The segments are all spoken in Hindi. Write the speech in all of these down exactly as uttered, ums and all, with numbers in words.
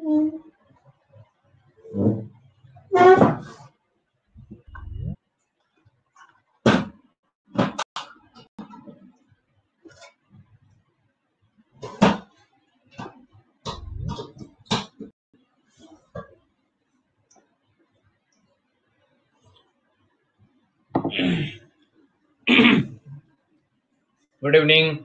Good evening.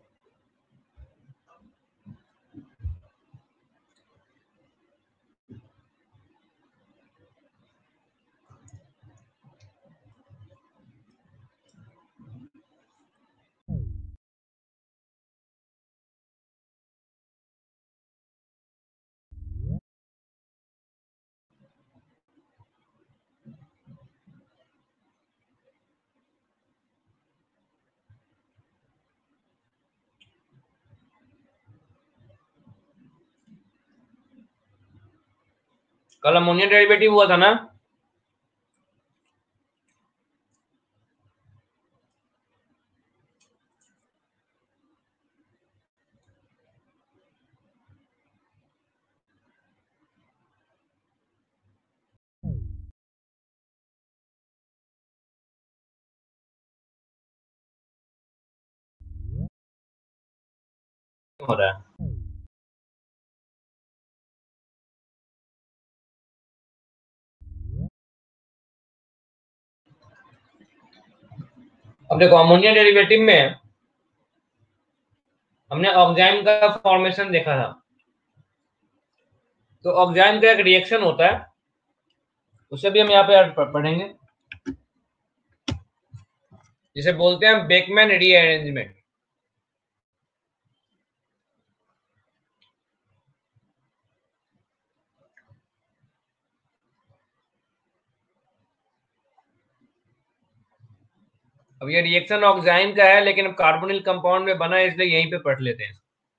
कल अमोनिया डेरिवेटिव हुआ था ना? हो रहा है। अब देखो अमोनिया डेरिवेटिव में हमने ऑक्साइड का फॉर्मेशन देखा था। तो ऑक्साइड का एक रिएक्शन होता है, उसे भी हम यहाँ पे पढ़ेंगे, जिसे बोलते हैं बेकमैन रीअरेंजमेंट। अब ये रिएक्शन ऑक्साइड का है, लेकिन अब कार्बोनिल कंपाउंड में बना है, इसलिए यहीं पे पढ़ लेते हैं।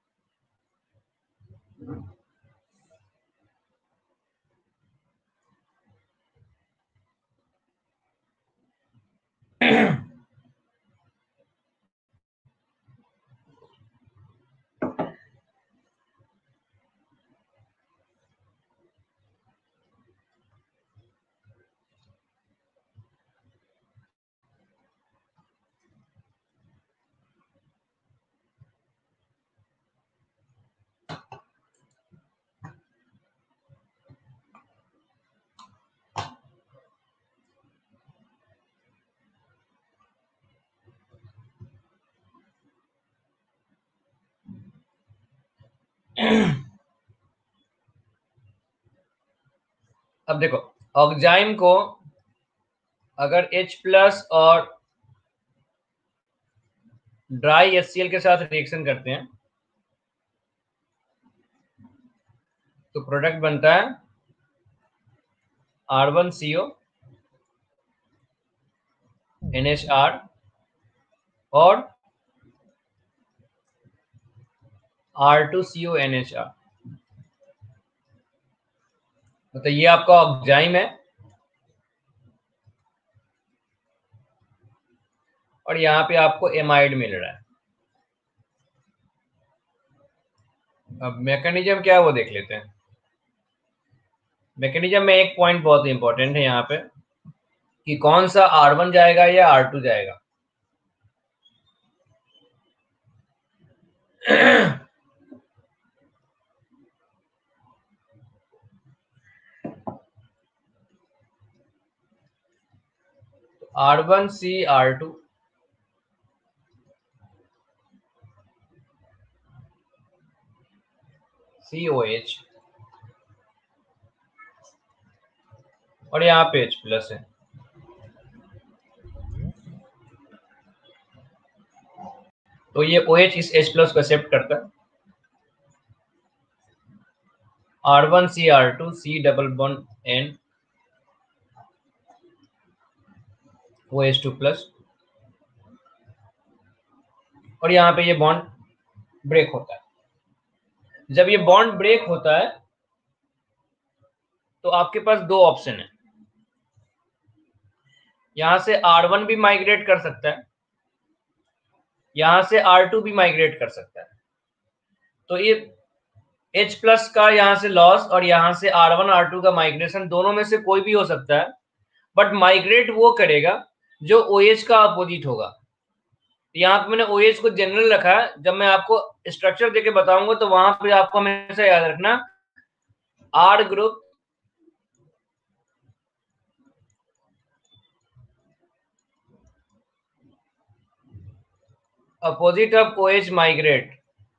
अब देखो ऑक्साइड को अगर H प्लस और ड्राई HCl के साथ रिएक्शन करते हैं तो प्रोडक्ट बनता है R one C O N H R और R two C O N H R. तो ये आपका ऑक्साइड है और यहाँ पे आपको एमाइड मिल रहा है। अब मैकेनिज्म क्या है वो देख लेते हैं। मैकेनिज्म में एक पॉइंट बहुत इंपॉर्टेंट है यहाँ पे कि कौन सा आर वन जाएगा या आर टू जाएगा। R one C R two C O H और यहाँ पे H प्लस है। तो ये OH इस H प्लस को एक्सेप्ट करता है। R one C R two C double bond N O H two plus और यहाँ पे ये बॉन्ड ब्रेक होता है। जब ये बॉन्ड ब्रेक होता है तो आपके पास दो ऑप्शन है। यहां से आर वन भी माइग्रेट कर सकता है, यहां से आर टू भी माइग्रेट कर सकता है। तो ये H प्लस का यहाँ से लॉस और यहाँ से आर वन आर टू का माइग्रेशन, दोनों में से कोई भी हो सकता है, बट माइग्रेट वो करेगा जो OH का अपोजिट होगा। यहाँ पे मैंने OH को जनरल रखा है, जब मैं आपको स्ट्रक्चर देके बताऊंगा तो वहां पे आपको हमेशा याद रखना R group opposite of OH migrate.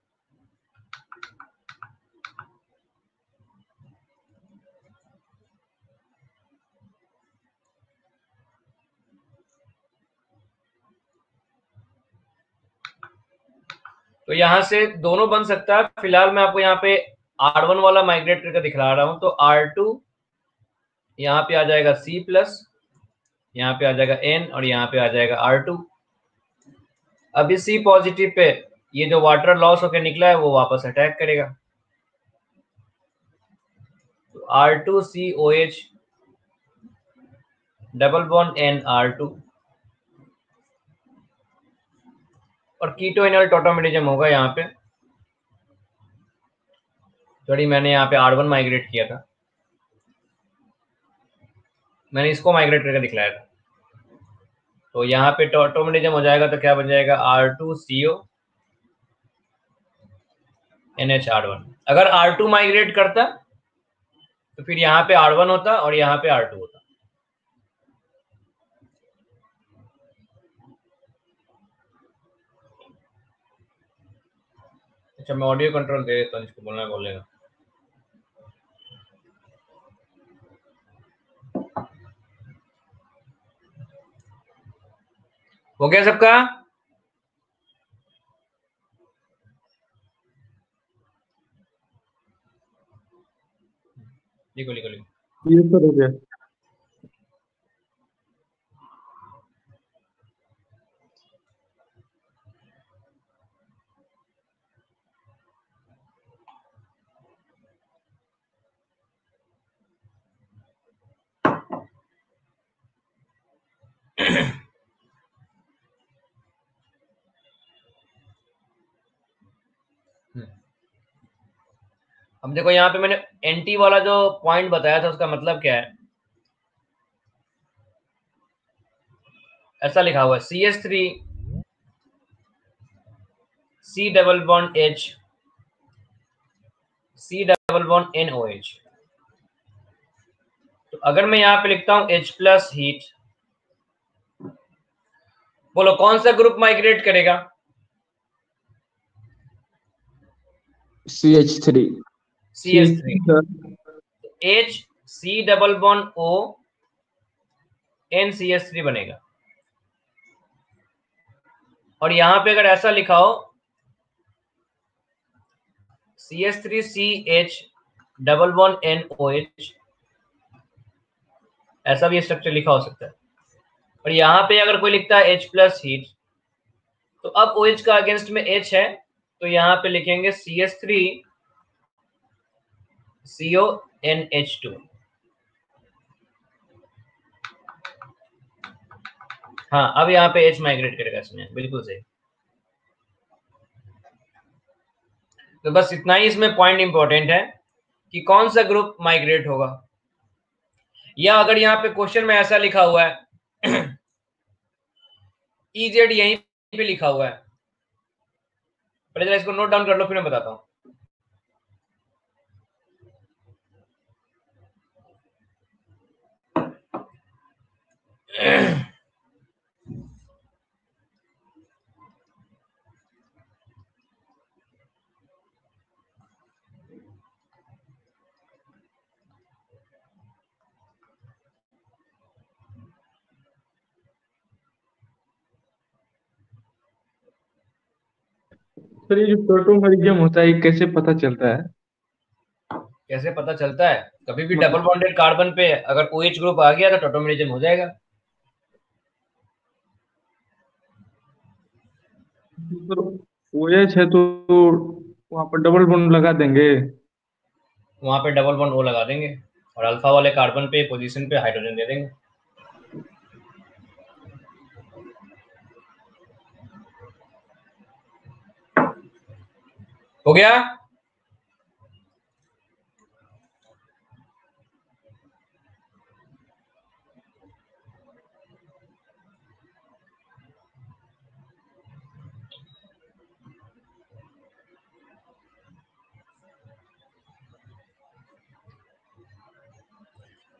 तो यहां से दोनों बन सकता है। फिलहाल मैं आपको यहाँ पे आर वन वाला माइग्रेट करके दिखला रहा हूं। तो आर टू यहाँ पे आ जाएगा C प्लस, यहाँ पे आ जाएगा N और यहाँ पे आ जाएगा आर टू। अभी C पॉजिटिव पे ये जो वाटर लॉस होकर निकला है वो वापस अटैक करेगा। तो R two C O H double bond N R two और कीटोइनल टोटोमेरिज्म होगा यहाँ पे। थोड़ी मैंने यहाँ पे आर वन माइग्रेट किया था, मैंने इसको माइग्रेट करके दिखलाया था। तो यहाँ पे टोटोमेरिज्म हो जाएगा तो क्या बन जाएगा R two C O N H R one. अगर आर टू माइग्रेट करता तो फिर यहाँ पे आर वन होता और यहाँ पे आर टू होता। अच्छा, मैं ऑडियो कंट्रोल दे देता हूँ, जिसको बोलना है बोलेगा। हो गया सबका? लिखो लिखो लिखो। ये सर हो गया। अब देखो यहाँ पे मैंने एंटी वाला जो पॉइंट बताया था उसका मतलब क्या है। ऐसा लिखा हुआ है C H three C double bond H C double bond N O H. तो अगर मैं यहाँ पे लिखता हूं H प्लस हीट, बोलो कौन सा ग्रुप माइग्रेट करेगा? C H three C H three. H C double bond O N C H three बनेगा। और यहां पे अगर ऐसा लिखा हो C H three C H double bond N O H, ऐसा भी स्ट्रक्चर लिखा हो सकता है। और यहाँ पे अगर कोई लिखता है H प्लस हीट, तो अब OH का अगेंस्ट में H है तो यहाँ पे लिखेंगे C H three C O N H two. हाँ, अब यहाँ पे H माइग्रेट करेगा इसमें, बिल्कुल सही। तो बस इतना ही इसमें पॉइंट इंपॉर्टेंट है कि कौन सा ग्रुप माइग्रेट होगा। या अगर यहाँ पे क्वेश्चन में ऐसा लिखा हुआ है ई जेड यहीं पे लिखा हुआ है, पहले जरा इसको नोट डाउन कर लो फिर मैं बताता हूँ। सर ये जो प्रोटोमरिज्म होता है ये कैसे पता चलता है? कैसे पता चलता है? कभी भी डबल मतलब बॉन्डेड कार्बन पे अगर OH ग्रुप आ गया तो टोटोमेरिज्म हो जाएगा। ओएच है तो वहां पर डबल बॉन्ड लगा देंगे। वहां पे डबल बॉन्ड O लगा देंगे और अल्फा वाले कार्बन पे पोजीशन पे हाइड्रोजन दे देंगे। हो गया?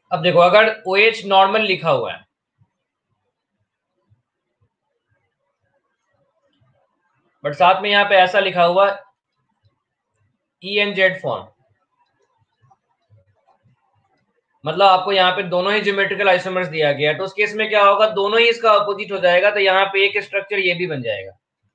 अब देखो, अगर OH नॉर्मल लिखा हुआ है, बट साथ में यहाँ पे ऐसा लिखा हुआ ई एन जेड फॉर्म, मतलब आपको यहाँ पे दोनों ही ज्योमेट्रिकल आइसोमर्स दिया गया है, तो उस केस में क्या होगा, दोनों ही इसका अपोजिट हो जाएगा, तो यहाँ पे एक स्ट्रक्चर ये भी बन जाएगा।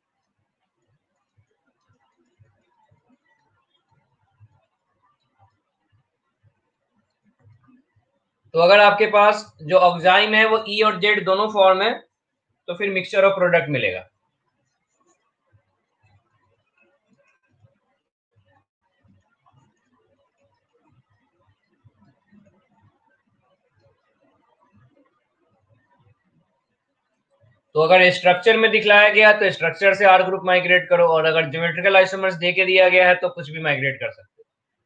तो अगर आपके पास जो ऑक्साइम है वो ई और जेड दोनों फॉर्म है, तो फिर मिक्सचर ऑफ प्रोडक्ट मिलेगा। तो अगर स्ट्रक्चर में दिखलाया गया तो स्ट्रक्चर से आर ग्रुप माइग्रेट करो, और अगर ज्योमेट्रिकल आइसोमर्स दे के दिया गया है तो कुछ भी माइग्रेट कर सकते हो।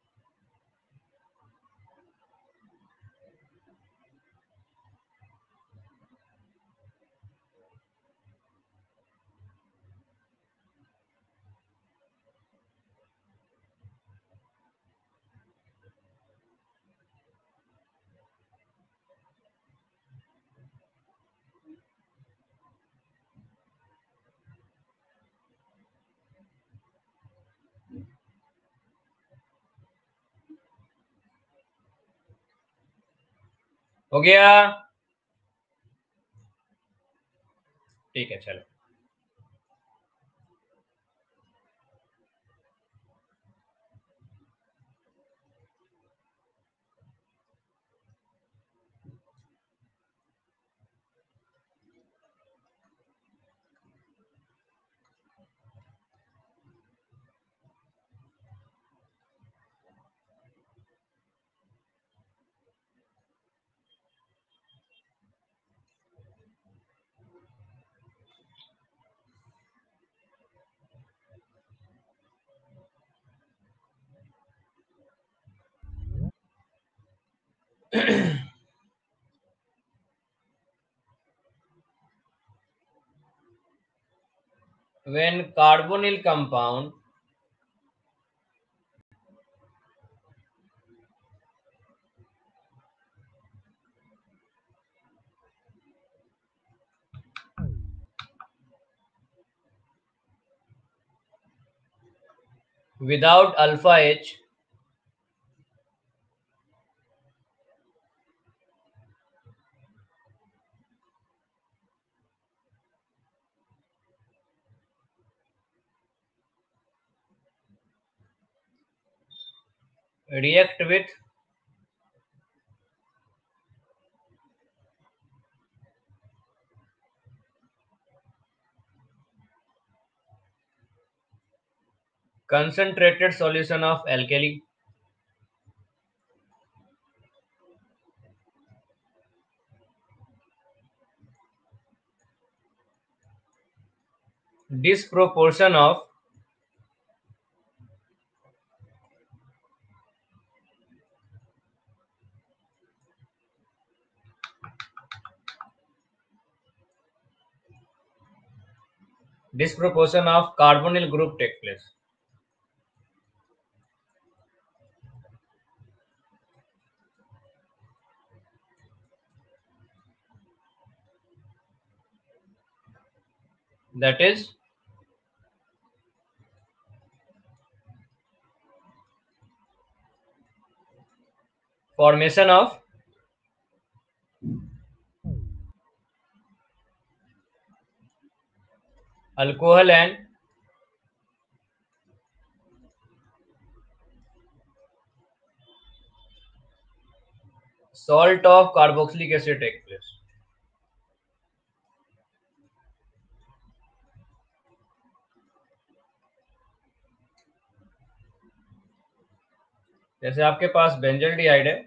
हो गया? ठीक है, चलो। When carbonyl compound without alpha H react with concentrated solution of alkali, disproportion of disproportion of carbonyl group take place. That is formation of alcohol and salt of carboxylic acid take place. जैसे आपके पास बेंजल्डिहाइड है,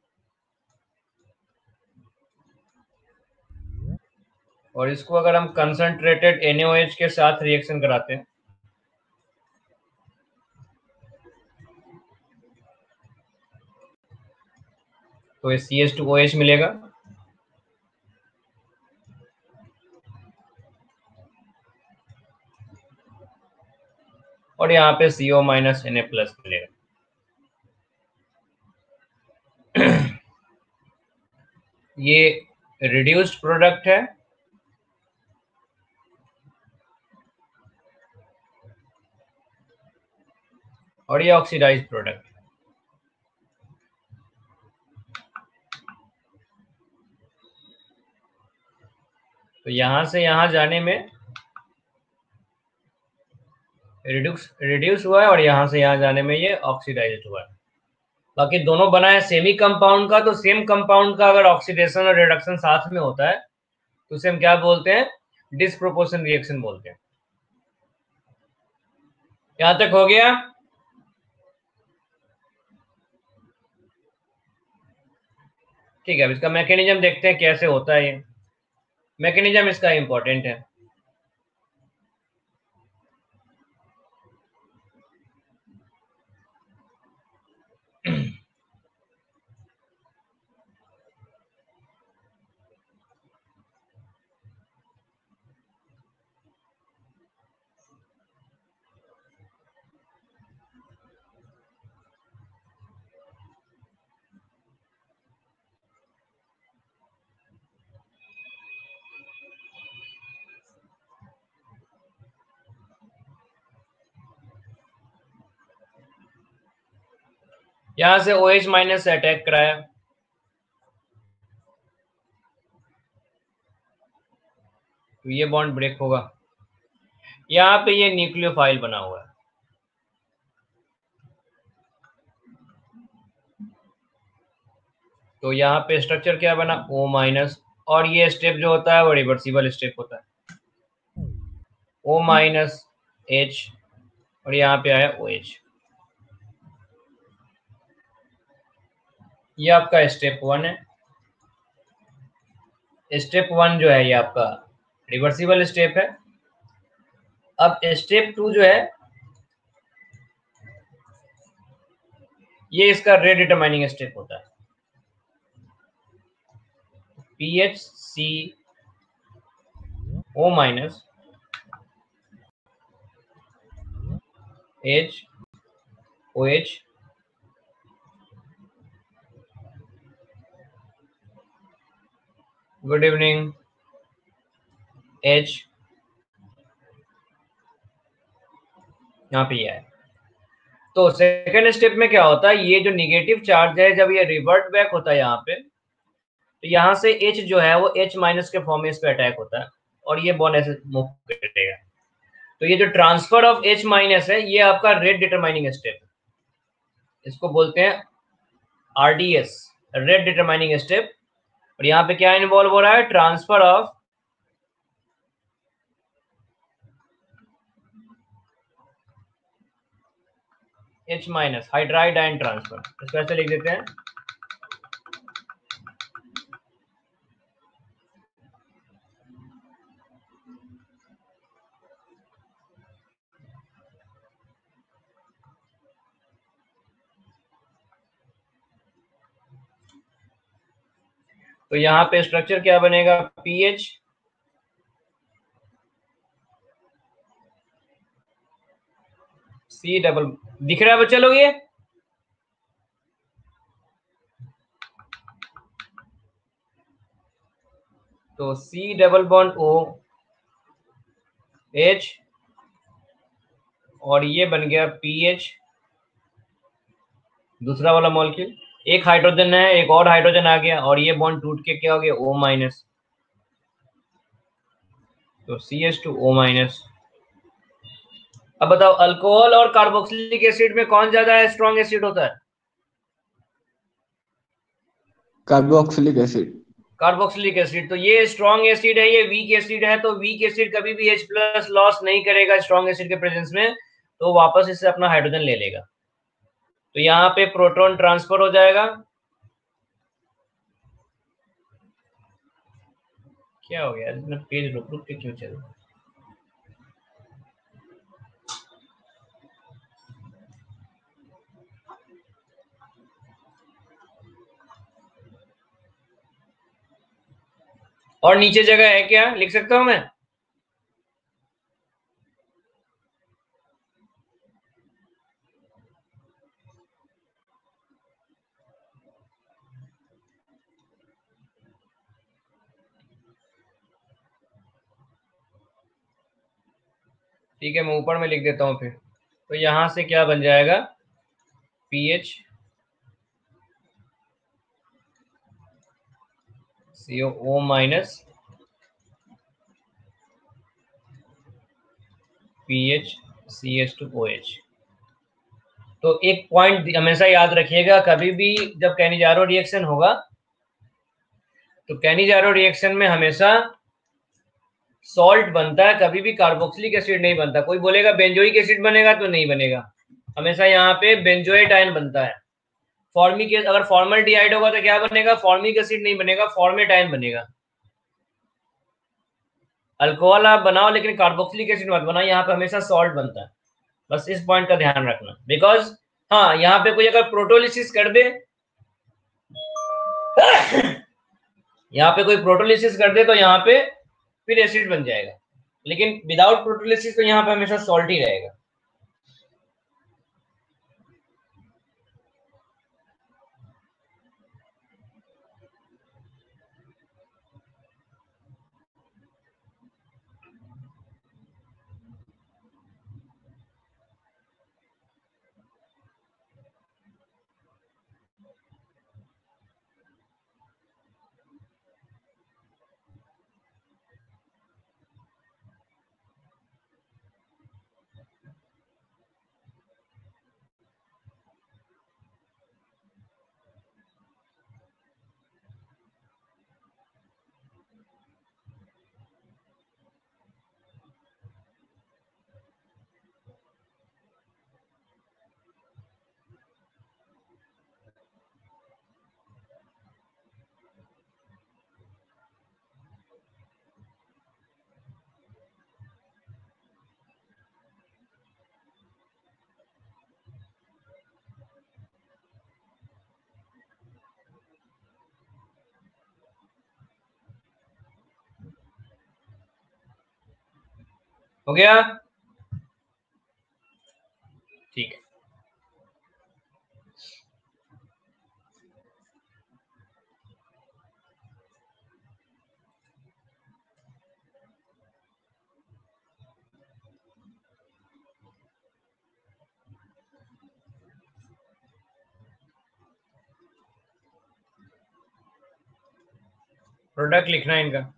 और इसको अगर हम कंसंट्रेटेड एन ओ एच के साथ रिएक्शन कराते हैं तो ये C H two O H मिलेगा, और यहाँ पे C O minus N A plus मिलेगा। ये रिड्यूस्ड प्रोडक्ट है, और ये ऑक्सीडाइज्ड प्रोडक्ट। तो यहां से यहां जाने में रिड्यूस रिड्यूस हुआ है और यहां से यहां जाने में ये ऑक्सीडाइज्ड हुआ है। बाकी दोनों बना है सेमी कंपाउंड का, तो सेम कंपाउंड का अगर ऑक्सीडेशन और रिडक्शन साथ में होता है तो उसे हम क्या बोलते हैं? डिसप्रोपोर्शन रिएक्शन बोलते हैं। यहां तक हो गया? ठीक है, अब इसका मैकेनिज्म देखते हैं कैसे होता है। ये मैकेनिज्म इसका इंपॉर्टेंट है। यहां से OH माइनस से अटैक कराया, तो ये बॉन्ड ब्रेक होगा। यहाँ पे ये न्यूक्लियोफाइल बना हुआ है, तो यहाँ पे स्ट्रक्चर क्या बना? O माइनस, और ये स्टेप जो होता है वो रिवर्सिबल स्टेप होता है। O माइनस H, और यहाँ पे आया OH। ये आपका स्टेप वन है। स्टेप वन जो है ये आपका रिवर्सिबल स्टेप है। अब स्टेप टू जो है ये इसका रेट डिटरमाइनिंग स्टेप होता है। P H C O minus H OH, good evening H, यहाँ पे है। तो सेकेंड स्टेप में क्या होता है? ये जो निगेटिव चार्ज है जब ये रिवर्ट बैक होता है यहाँ पे, तो यहाँ से H जो है वो H माइनस के फॉर्म में इस पे अटैक होता है और ये बॉन्ड ऐसे मूव करेगा। तो ये जो ट्रांसफर ऑफ H माइनस है ये आपका रेट डिटरमाइनिंग स्टेप है, इसको बोलते हैं आरडीएस, रेट डिटरमाइनिंग स्टेप। और यहाँ पे क्या इन्वॉल्व हो रहा है? Transfer of H minus, hydride ion transfer, इसको ऐसे लिख देते हैं। तो यहाँ पे स्ट्रक्चर क्या बनेगा? पीएच सी डबल, दिख रहा है बच्चा लोग? ये तो C double bond O H, और ये बन गया पीएच, दूसरा वाला मॉलिक्यूल। एक हाइड्रोजन है, एक और हाइड्रोजन आ गया, और ये बॉन्ड टूट के क्या हो गया? O माइनस, तो C H two O minus. अब बताओ अल्कोहल और कार्बोक्सिलिक एसिड में कौन ज्यादा स्ट्रॉन्ग एसिड होता है? Carboxylic acid. Carboxylic acid. तो ये स्ट्रॉन्ग एसिड है, ये वीक एसिड है, तो वीक एसिड कभी भी H प्लस लॉस नहीं करेगा स्ट्रॉन्ग एसिड के प्रेजेंस में, तो वापस इससे अपना हाइड्रोजन ले लेगा। तो यहाँ पे प्रोटॉन ट्रांसफर हो जाएगा। क्या हो गया? इसमें पेज रुक रुक के क्यों चल रहा है? और नीचे जगह है क्या? लिख सकता हूं मैं? ठीक है, मैं ऊपर में लिख देता हूँ फिर। तो यहाँ से क्या बन जाएगा, P H C O minus P H C H two O H. तो एक पॉइंट हमेशा याद रखिएगा, कभी भी जब कैनिजारो रिएक्शन होगा तो कैनिजारो रिएक्शन में हमेशा सॉल्ट बनता है, कभी भी कार्बोक्सिलिक एसिड नहीं बनता। कोई बोलेगा बेंजोइक एसिड बनेगा, तो नहीं बनेगा, हमेशा यहाँ पे बेंजोएट आयन बनता है। फॉर्मिक, अगर फॉर्मल्डिहाइड होगा तो क्या बनेगा, फॉर्मिक एसिड नहीं बनेगा, फॉर्मेट आयन बनेगा। अल्कोहल आप बनाओ लेकिन कार्बोक्सिलिक एसिड मत बनाओ, यहाँ पे हमेशा सॉल्ट बनता है। बस इस पॉइंट का ध्यान रखना, बिकॉज हाँ यहाँ पे कोई अगर प्रोटोलिसिस कर दे यहाँ पे कोई प्रोटोलिसिस कर दे तो यहाँ पे फिर एसिड बन जाएगा, लेकिन विदाउट प्रोटोलिसिस तो यहाँ पे हमेशा सॉल्ट ही रहेगा। हो गया, ठीक है। प्रोडक्ट लिखना है इनका।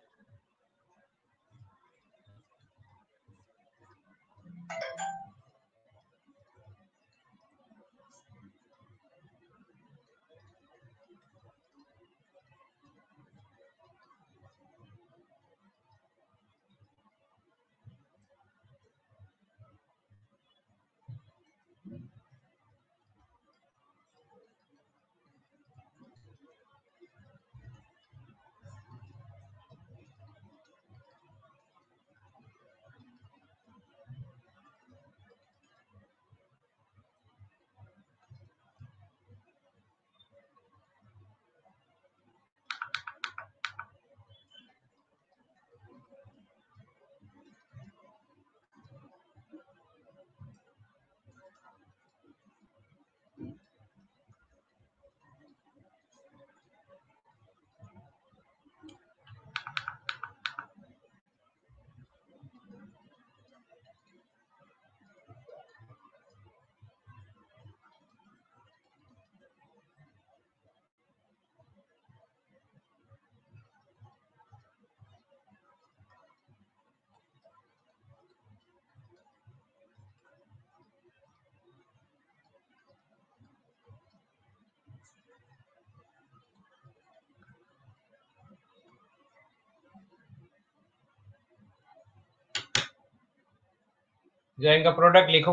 जो इनका प्रोडक्ट लिखो।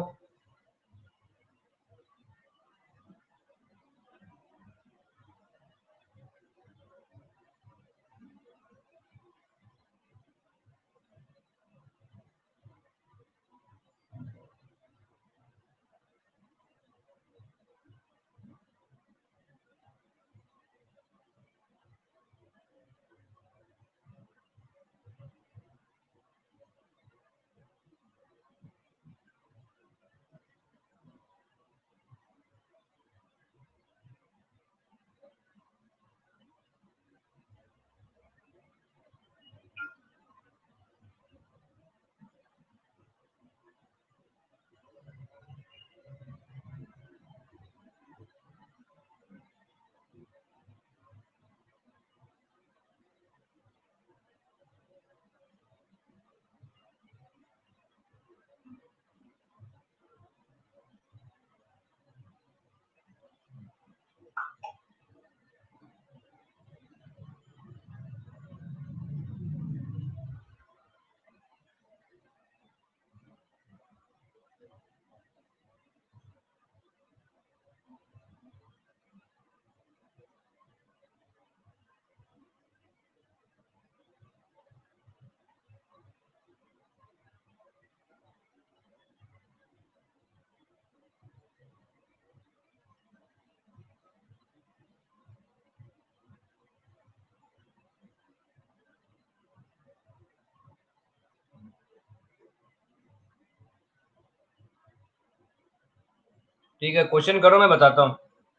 ठीक है, क्वेश्चन करो, मैं बताता हूँ।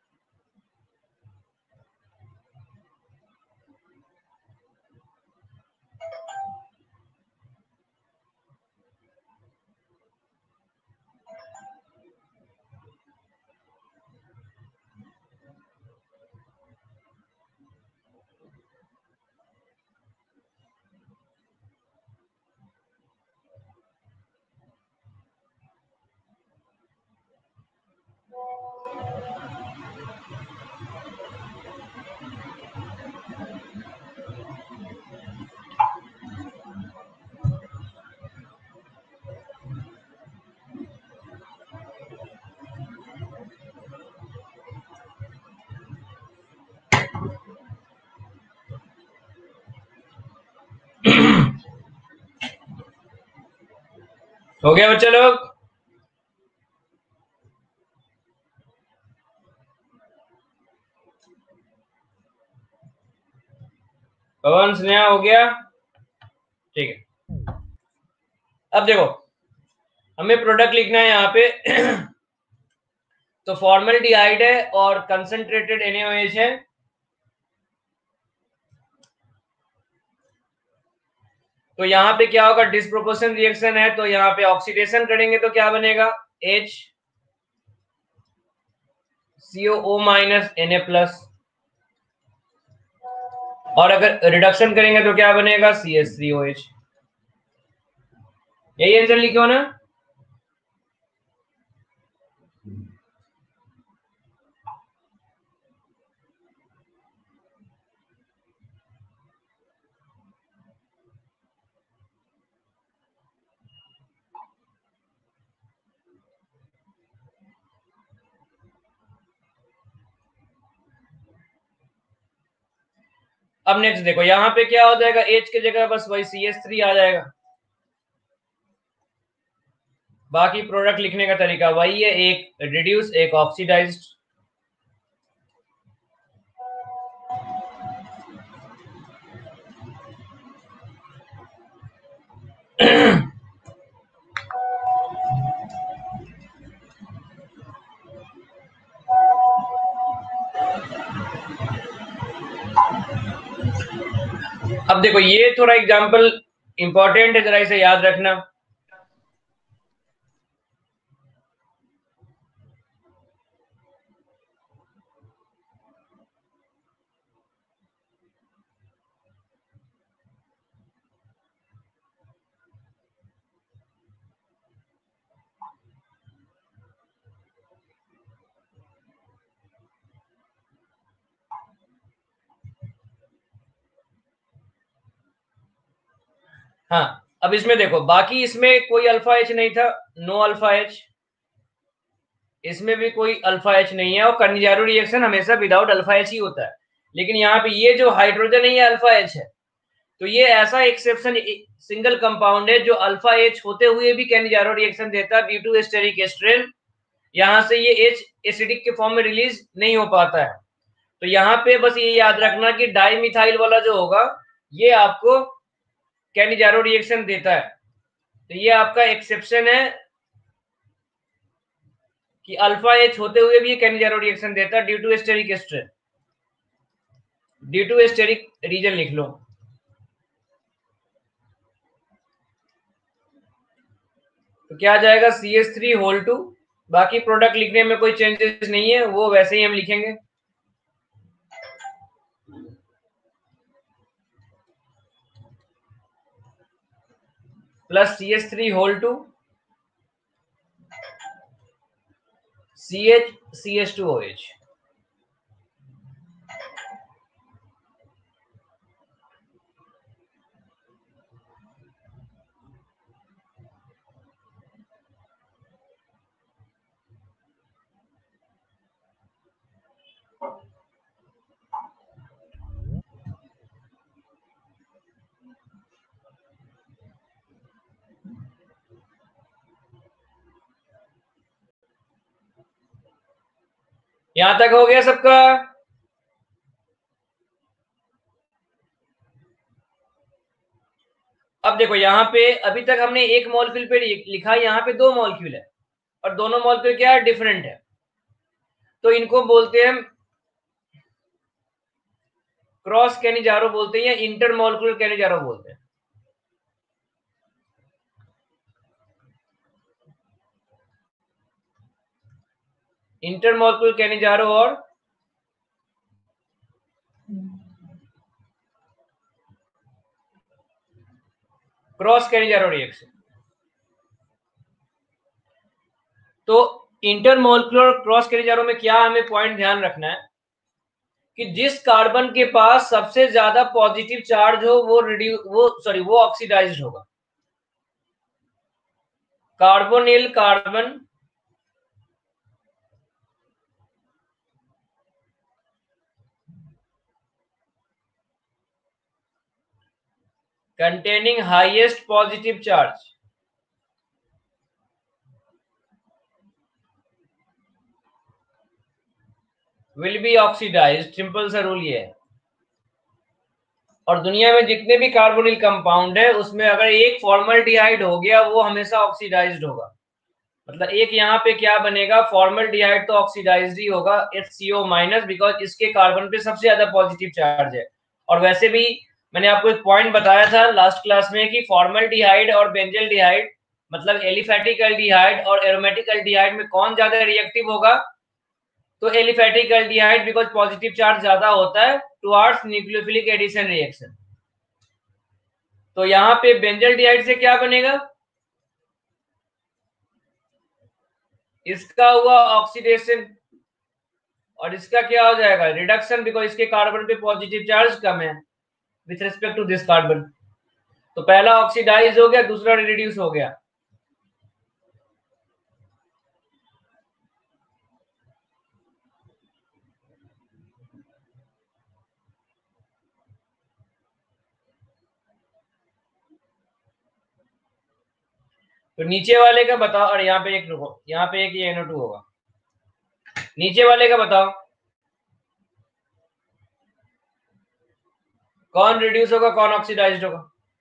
हो गया बच्चे लोग? पवन, स्नेहा, हो गया? ठीक है, अब देखो हमें प्रोडक्ट लिखना है यहाँ पे। तो फॉर्मल्डिहाइड है और कंसंट्रेटेड एनएओएच है। तो यहाँ पे क्या होगा, डिस्प्रोपोर्शन रिएक्शन है, तो यहाँ पे ऑक्सीडेशन करेंगे तो क्या बनेगा, H C O O minus Na plus, और अगर रिडक्शन करेंगे तो क्या बनेगा, C H three O H. यही आंसर लिखो ना। अब नेक्स्ट देखो, यहाँ पे क्या हो जाएगा, H की जगह बस वही सी एच थ्री आ जाएगा। बाकी प्रोडक्ट लिखने का तरीका वही है, एक रिड्यूस एक ऑक्सीडाइज्ड। अब देखो ये थोड़ा एग्जांपल इंपॉर्टेंट है, जरा इसे याद रखना। हाँ, अब इसमें देखो, बाकी इसमें कोई अल्फा एच नहीं था, नो अल्फा एच, इसमें भी कोई अल्फा एच नहीं है, और कर्निजारो रिएक्शन हमेशा विदाउट अल्फा एच ही होता है। लेकिन यहाँ पे ये जो हाइड्रोजन है ये अल्फा एच है, तो ये ऐसा एक्सेप्शन सिंगल कंपाउंड है जो अल्फा एच होते हुए भी कर्निजारो रिएक्शन देता है ड्यू टू स्टेरिक एस्ट्रेन। यहाँ से ये एच एसिडिक के फॉर्म में रिलीज नहीं हो पाता है। तो यहाँ पे बस ये याद रखना कि डाइमिथाइल वाला जो होगा ये आपको कर्निजारो रिएक्शन देता है। तो ये आपका एक्सेप्शन है कि अल्फा एच होते हुए भी ये कर्निजारो रिएक्शन देता है due to steric strain, due to steric reason लिख लो। तो क्या आ जाएगा, C H three whole two. बाकी प्रोडक्ट लिखने में कोई चेंजेस नहीं है, वो वैसे ही हम लिखेंगे। Plus C H three whole two C H C H two O H. यहां तक हो गया सबका? अब देखो यहाँ पे अभी तक हमने एक मॉलिक्यूल पे लिखा, यहाँ पे दो मॉलिक्यूल है और दोनों मॉलिक्यूल क्या है, डिफरेंट है। तो इनको बोलते हैं क्रॉस कैनिजारो बोलते हैं या इंटरमोलिकुलर कैनिजारो बोलते हैं। इंटरमोलिकुलर कैनिजारो और क्रॉस कैनिजारो रिएक्शन। तो इंटरमोलिकुलर क्रॉस कैनिजारो में क्या हमें पॉइंट ध्यान रखना है कि जिस कार्बन के पास सबसे ज्यादा पॉजिटिव चार्ज हो वो रिड्यू वो सॉरी वो ऑक्सीडाइज्ड होगा। Carbonyl carbon containing highest positive charge will be oxidized। Simple सा रूल ये है। और दुनिया में जितने भी कार्बोनिल कंपाउंड है उसमें अगर एक फॉर्मल्डिहाइड हो गया वो हमेशा ऑक्सीडाइज्ड होगा। मतलब एक यहाँ पे क्या बनेगा, फॉर्मल्डिहाइड तो ऑक्सीडाइज्ड ही होगा H C O minus, because इसके कार्बन पे सबसे ज्यादा पॉजिटिव चार्ज है। और वैसे भी मैंने आपको एक पॉइंट बताया था लास्ट क्लास में कि फॉर्मल्डिहाइड और बेंजल्डिहाइड मतलब एलिफैटिक एल्डिहाइड और एरोमेटिक एल्डिहाइड में कौन ज्यादा रिएक्टिव होगा, तो aliphatic aldehyde, because positive charge ज्यादा होता है टुवर्ड्स न्यूक्लियोफिलिक एडिशन रिएक्शन। तो यहाँ पे बेंजल्डिहाइड से क्या बनेगा, इसका हुआ ऑक्सीडेशन और इसका क्या हो जाएगा रिडक्शन, बिकॉज इसके कार्बन पे पॉजिटिव चार्ज कम है with respect to this carbon. तो पहला ऑक्सीडाइज हो गया, दूसरा रिड्यूस हो गया। तो नीचे वाले का बताओ, और यहाँ पे एक रुको, यहाँ पे एक ये एन ओ टू होगा। नीचे वाले का बताओ कौन रिड्यूस होगा कौन ऑक्सीडाइज्ड होगा।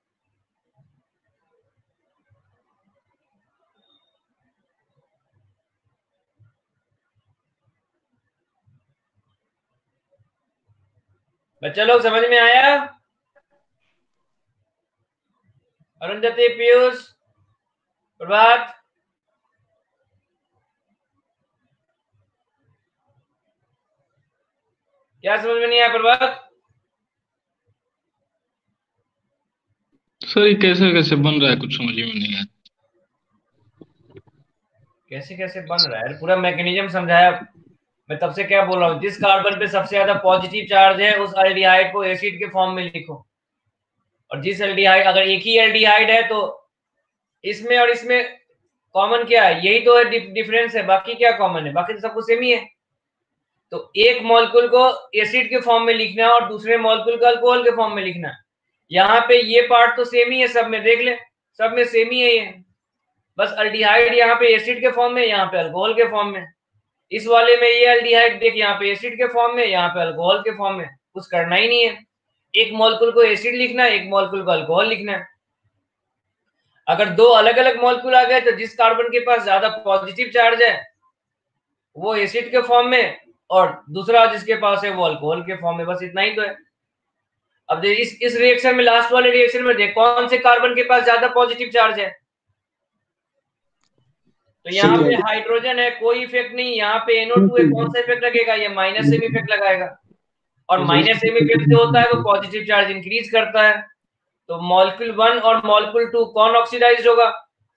बच्चा लोग समझ में आया? अरुंधति, पीयूष, प्रभात, क्या समझ में नहीं आया प्रभात? सर ये कैसे कैसे बन रहा है कुछ समझ में नहीं आया। कैसे कैसे बन रहा है, पूरा मैकेनिज्म समझाया। मैं तब से क्या बोल रहा हूँ, जिस कार्बन पे सबसे ज्यादा पॉजिटिव चार्ज है उस एल्डिहाइड को एसिड के फॉर्म में लिखो। और जिस एल्डिहाइड, अगर एक ही एल्डिहाइड है तो इसमें और इसमें कॉमन क्या है, यही तो है डिफरेंस है, बाकी क्या कॉमन है, बाकी तो सब कुछ सेम ही है। तो एक मॉलिक्यूल को एसिड के फॉर्म में लिखना है और दूसरे मॉलिक्यूल को अल्कोहल के फॉर्म में लिखना है। यहाँ पे ये पार्ट तो सेम ही है, सब में देख ले, सब में सेम ही है ये, बस अल्डिहाइड यहाँ पे एसिड के फॉर्म में, यहाँ पे अल्कोहल के फॉर्म में। इस वाले में ये अल्डिहाइड देख यहाँ पे एसिड के फॉर्म में, यहाँ पे अल्कोहल के फॉर्म में, कुछ करना ही नहीं है। एक मॉलिक्यूल को एसिड लिखना है, एक मॉलिक्यूल को अल्कोहल लिखना है। अगर दो अलग अलग मॉलिक्यूल आ गए तो जिस कार्बन के पास ज्यादा पॉजिटिव चार्ज है वो एसिड के फॉर्म में और दूसरा जिसके पास है वो अल्कोहल के फॉर्म में, बस इतना ही तो है। अब देख इस इस रिएक्शन में, लास्ट वाले रिएक्शन में देख कौन से कार्बन के पास ज्यादा पॉजिटिव चार्ज है। तो यहाँ पे हाइड्रोजन है, कोई इफेक्ट नहीं। यहाँ पे एन ओ टू है, कौन सा इफेक्ट लगेगा, ये माइनस सेम इफेक्ट लगाएगा। और माइनस सेम इफेक्ट जो होता है वो पॉजिटिव चार्ज इंक्रीज करता है। तो मॉलिक्यूल वन और मॉलिक्यूल टू कौन ऑक्सीडाइज होगा?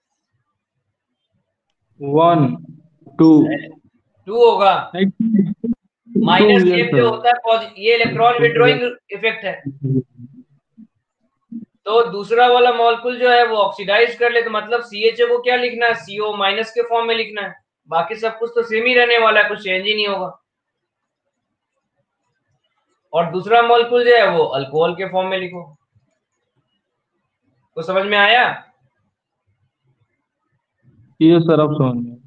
वन टू टू होगा। माइनस एम जो होता है ये इलेक्ट्रॉन विड्रॉइंग इफेक्ट है। तो दूसरा वाला मॉलिक्यूल जो है वो ऑक्सीडाइज कर ले, तो मतलब सी एच ओ को क्या लिखना है, सी ओ माइनस के फॉर्म में लिखना है। बाकी सब कुछ तो सेम ही रहने वाला है, कुछ चेंज ही नहीं होगा। और दूसरा मॉलिक्यूल जो है वो अल्कोहल के फॉर्म में लिखो। तो समझ में आया? ये सर अब समझ में।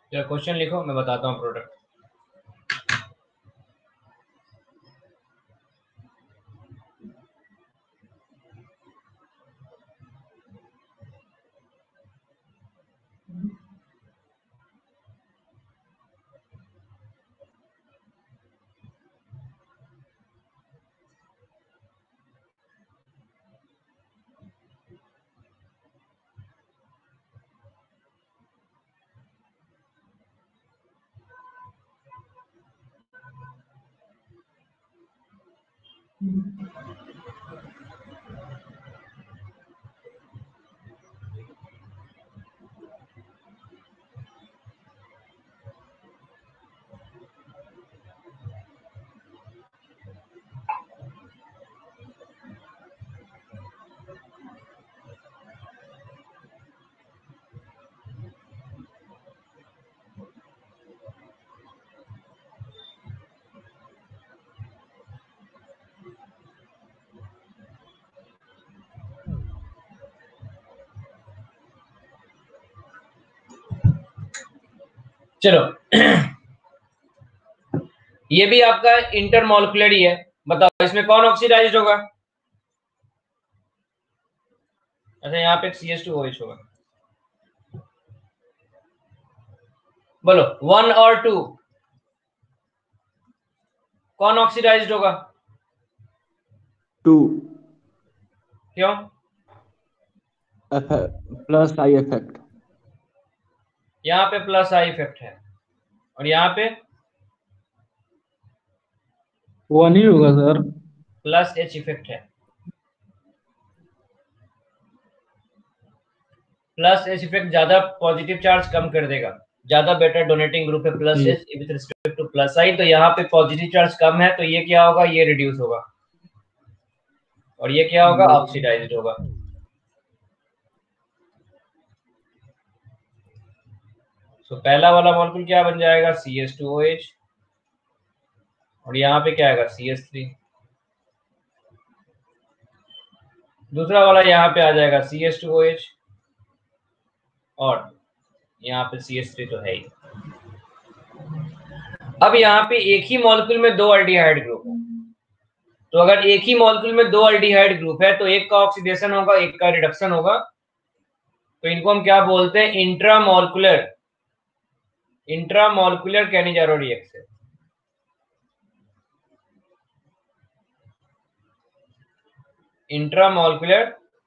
क्वेश्चन लिखो, मैं बताता हूँ प्रोडक्ट। चलो ये भी आपका इंटरमॉलिक्यूलर ही है। बताओ इसमें कौन ऑक्सीडाइज्ड होगा? अच्छा, यहाँ पे C H two O H होगा। बोलो वन और टू कौन ऑक्सीडाइज्ड होगा? टू। क्यों? Plus I effect. यहाँ पे प्लस आई इफेक्ट है और यहाँ पे वन ही होगा सर। प्लस एच इफेक्ट है। प्लस एच इफेक्ट ज्यादा पॉजिटिव चार्ज कम कर देगा, ज्यादा बेटर डोनेटिंग ग्रुप है plus H with respect to plus I, तो यहाँ पे पॉजिटिव चार्ज कम है, तो ये क्या होगा? ये रिड्यूस होगा और ये क्या होगा? ऑक्सीडाइज्ड होगा। तो पहला वाला मॉलिक्यूल क्या बन जाएगा? C H two O H और यहाँ पे क्या आएगा? C H three. दूसरा वाला यहाँ पे आ जाएगा C H two O H और यहाँ पे सी एच थ्री तो है ही। अब यहाँ पे एक ही मॉलिक्यूल में दो अल्डिहाइड ग्रुप है, तो अगर एक ही मॉलिक्यूल में दो अल्डिहाइड ग्रुप है तो एक का ऑक्सीडेशन होगा, एक का रिडक्शन होगा, तो इनको हम क्या बोलते हैं? Intramolecular intramolecular Cannizzaro reaction. Intramolecular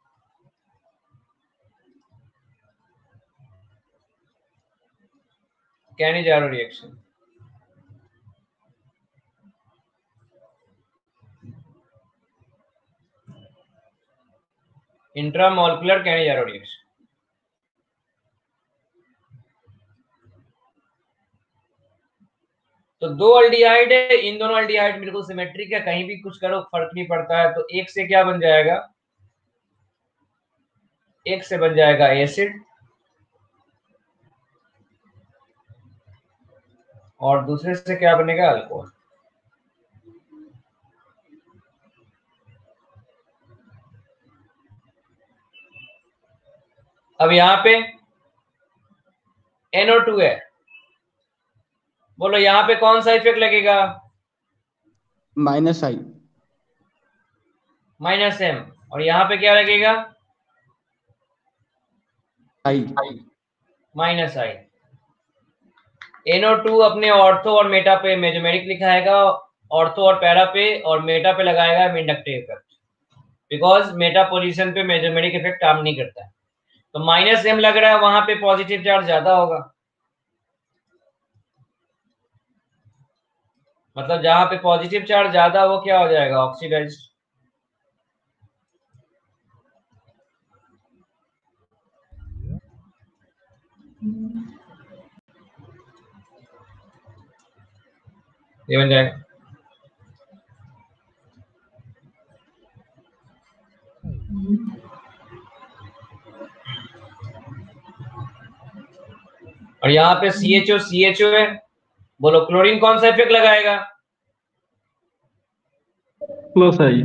Cannizzaro reaction. Intramolecular Cannizzaro reaction. तो दो अल्डिहाइड है, इन दोनों अल्डिहाइड बिल्कुल सिमेट्रिक है, कहीं भी कुछ करो फर्क नहीं पड़ता है, तो एक से क्या बन जाएगा? एक से बन जाएगा एसिड और दूसरे से क्या बनेगा? अल्कोहल। अब यहाँ पे एन ओ टू है, बोलो यहाँ पे कौन सा इफेक्ट लगेगा? Minus I. Minus M. और यहाँ पे क्या लगेगा? I. Minus I. N O two अपने ऑर्थो और मेटा पे मेजोमेरिक लिखाएगा, ऑर्थो और पैरा पे, और मेटा पे लगाएगा inductive effect, because meta position पे मेजोमेरिक इफेक्ट काम नहीं करता है। तो माइनस एम लग रहा है, वहां पे पॉजिटिव चार्ज ज्यादा होगा, मतलब जहां पे पॉजिटिव चार्ज ज्यादा वो क्या हो जाएगा? ऑक्सीडाइज्ड। ये बन जाएगा। और यहाँ पे सी एच ओ सी एच ओ है, बोलो क्लोरीन कौन सा इफेक्ट लगाएगा? Plus I.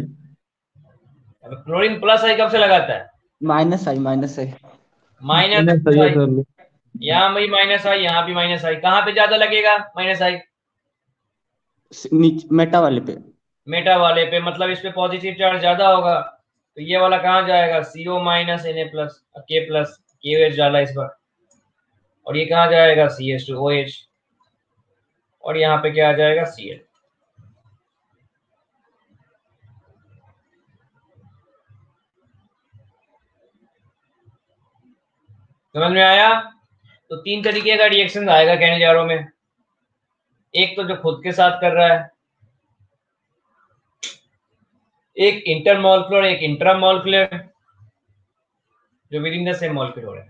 Chlorine plus I कब से लगाता है? Minus I. Minus I. Minus minus I है आई। सर। यहाँ भी माइनस आई, यहाँ भी माइनस आई, कहाँ पे ज्यादा लगेगा माइनस आई? नीचे मेटा वाले पे। मेटा वाले पे, मतलब इस पे पॉजिटिव चार्ज ज्यादा होगा, तो ये वाला कहाँ जाएगा? C O minus N A plus के प्लस के ओ एच डाला इस बार, और ये कहाँ जाएगा? C H two O H, और यहाँ पे क्या आ जाएगा? C L. समझ में आया? तो तीन तरीके का रिएक्शन आएगा कैनिजारो में। एक तो जो खुद के साथ कर रहा है, एक इंटरमॉलिक्यूलर, एक इंट्रामॉलिक्यूलर, जो within the same molecule हो रहा है।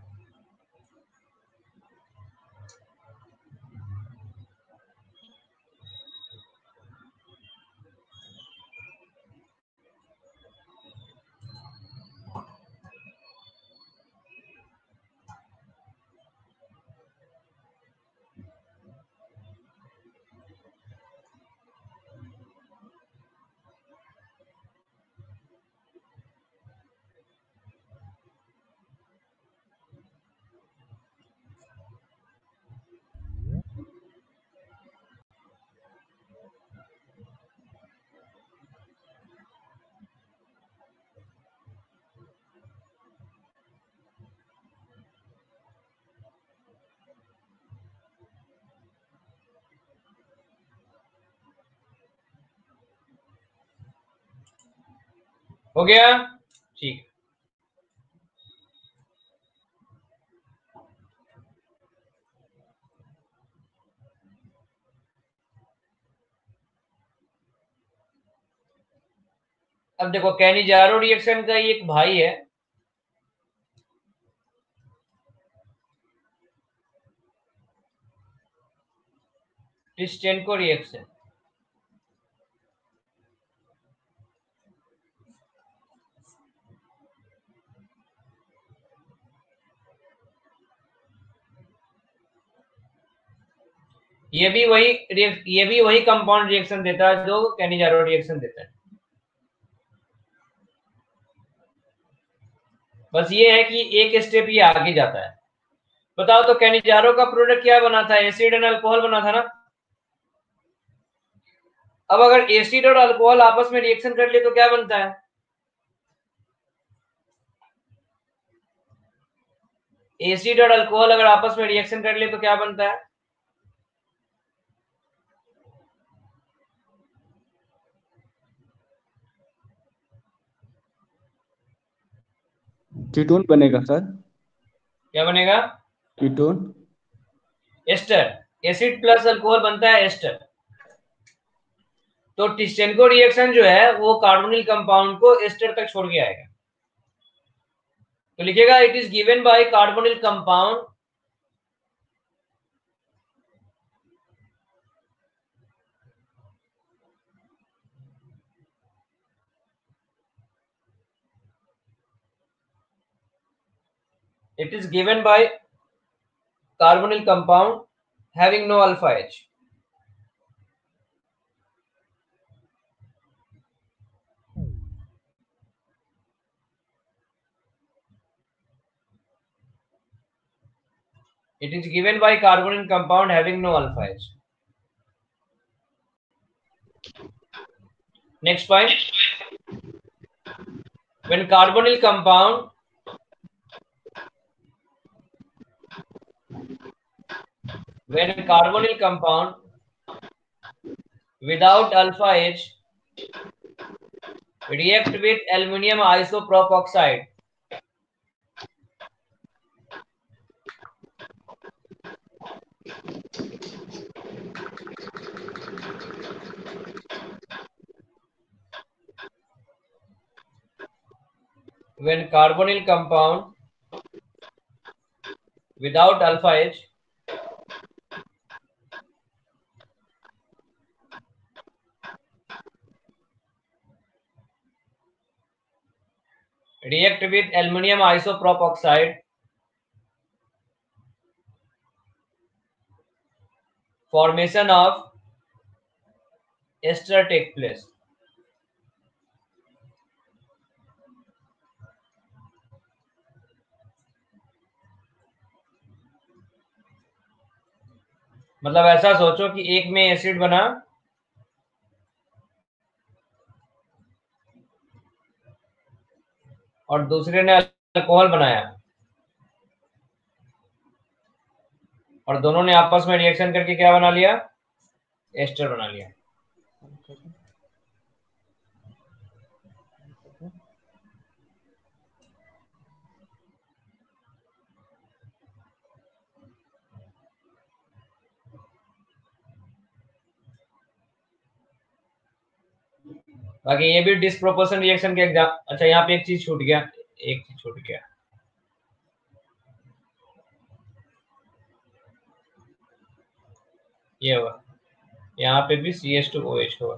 हो गया? ठीक। अब देखो कैनिजारो रिएक्शन का ही एक भाई है, टिस्टेनको रिएक्शन। ये भी वही ये भी वही कंपाउंड रिएक्शन देता है जो कैनिजारो रिएक्शन देता है। बस ये है कि एक स्टेप ये आगे जाता है। बताओ तो कैनिजारो का प्रोडक्ट क्या बना था? एसिड एंड अल्कोहल बना था ना। अब अगर एसिड और अल्कोहल आपस में रिएक्शन कर ले तो क्या बनता है? एसिड और अल्कोहल अगर आपस में रिएक्शन कर ले तो क्या बनता है? कीटोन बनेगा सर। क्या बनेगा? Ketone. Ester. Acid plus alcohol बनता है एस्टर। तो टिस्टेनको रिएक्शन जो है वो कार्बोनिल कंपाउंड को एस्टर तक छोड़ के आएगा। तो लिखेगा it is given by carbonyl compound it is given by carbonyl compound having no alpha H. It is given by carbonyl compound having no alpha H. Next point, when carbonyl compound when carbonyl compound without alpha H react with aluminium isopropoxide, when carbonyl compound without alpha H react with aluminium isopropoxide, formation of ester take place. मतलब ऐसा सोचो कि एक में एसिड बना और दूसरे ने अल्कोहल बनाया और दोनों ने आपस में रिएक्शन करके क्या बना लिया, एस्टर बना लिया। बाकी ये भी डिस्प्रोपोर्शन रिएक्शन के एग्जाम। अच्छा यहाँ पे एक चीज छूट गया, एक चीज छूट गया, ये हुआ, यहाँ पे भी C H two O H हुआ।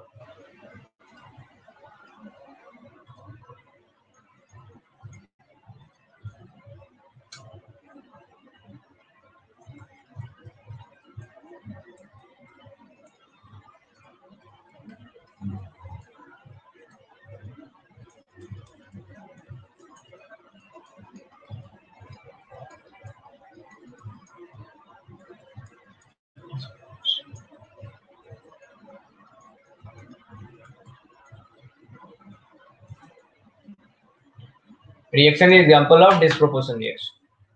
Reaction is example of disproportion reaction.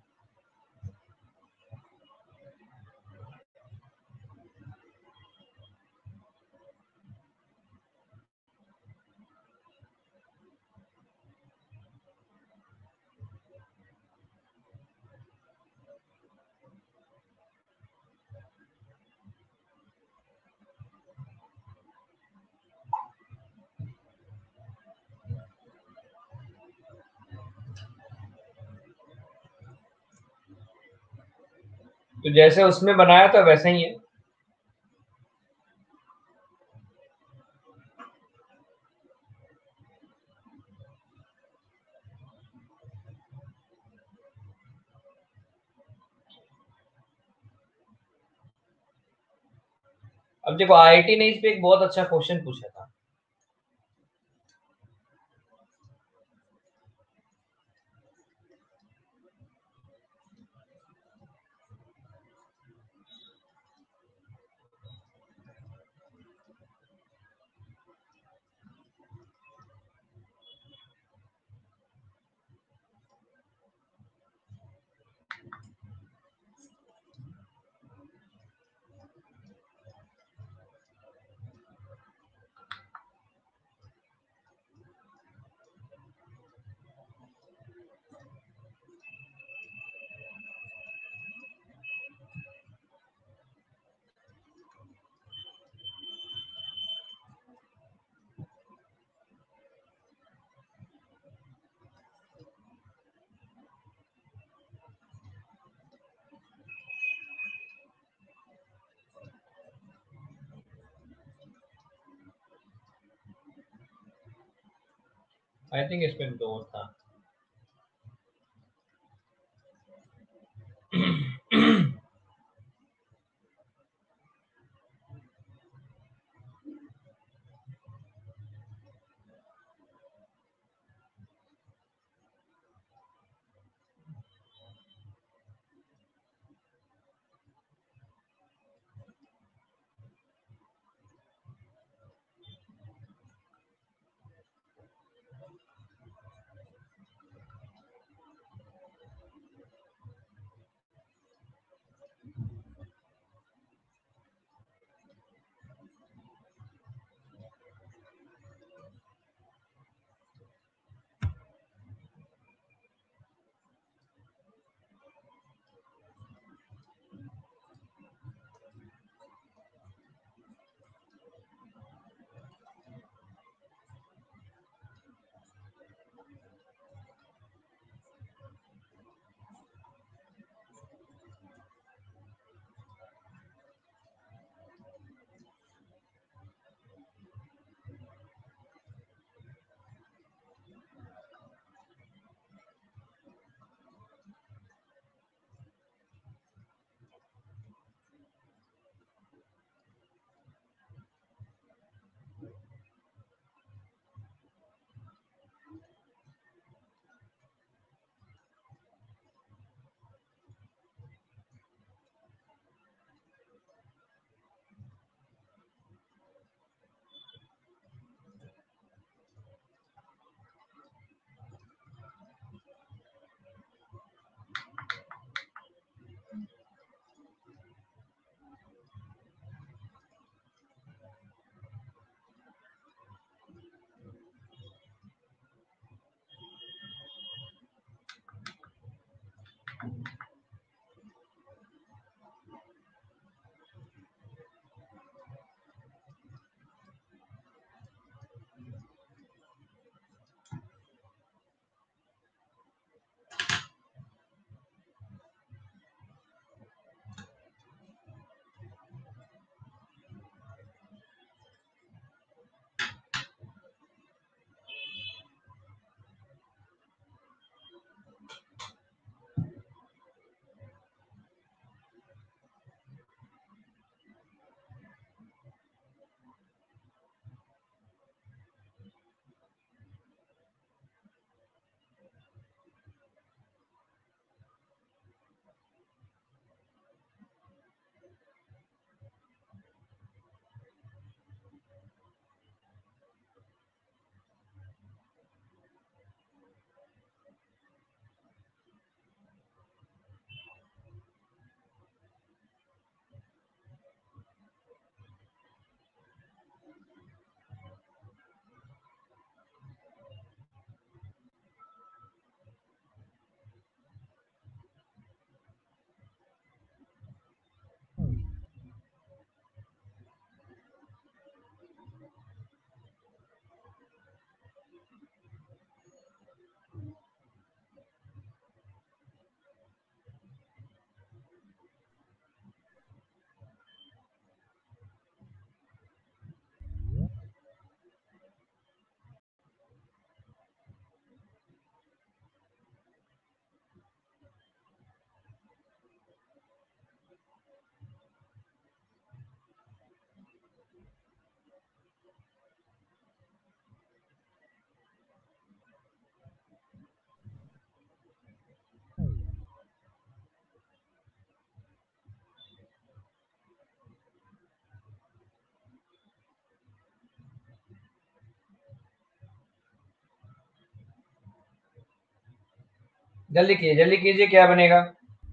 तो जैसे उसमें बनाया था वैसे ही है। अब देखो आई आई टी ने इस पे एक बहुत अच्छा क्वेश्चन पूछा था। आई थिंक इसमें दो था। जल्दी कीजिए जल्दी कीजिए, क्या बनेगा?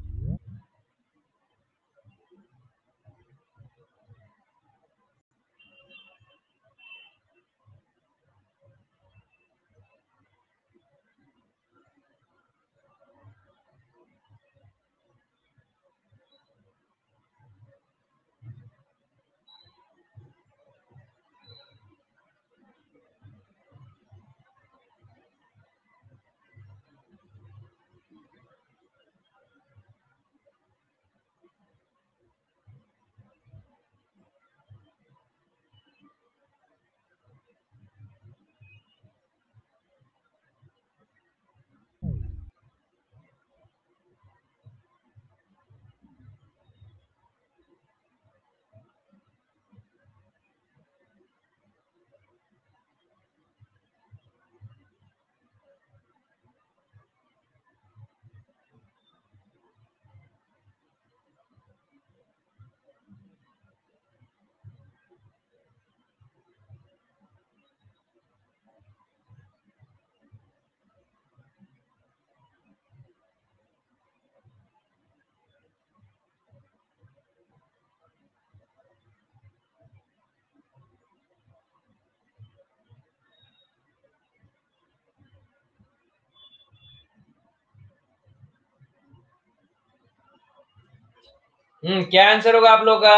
हम्म क्या आंसर होगा आप लोग का?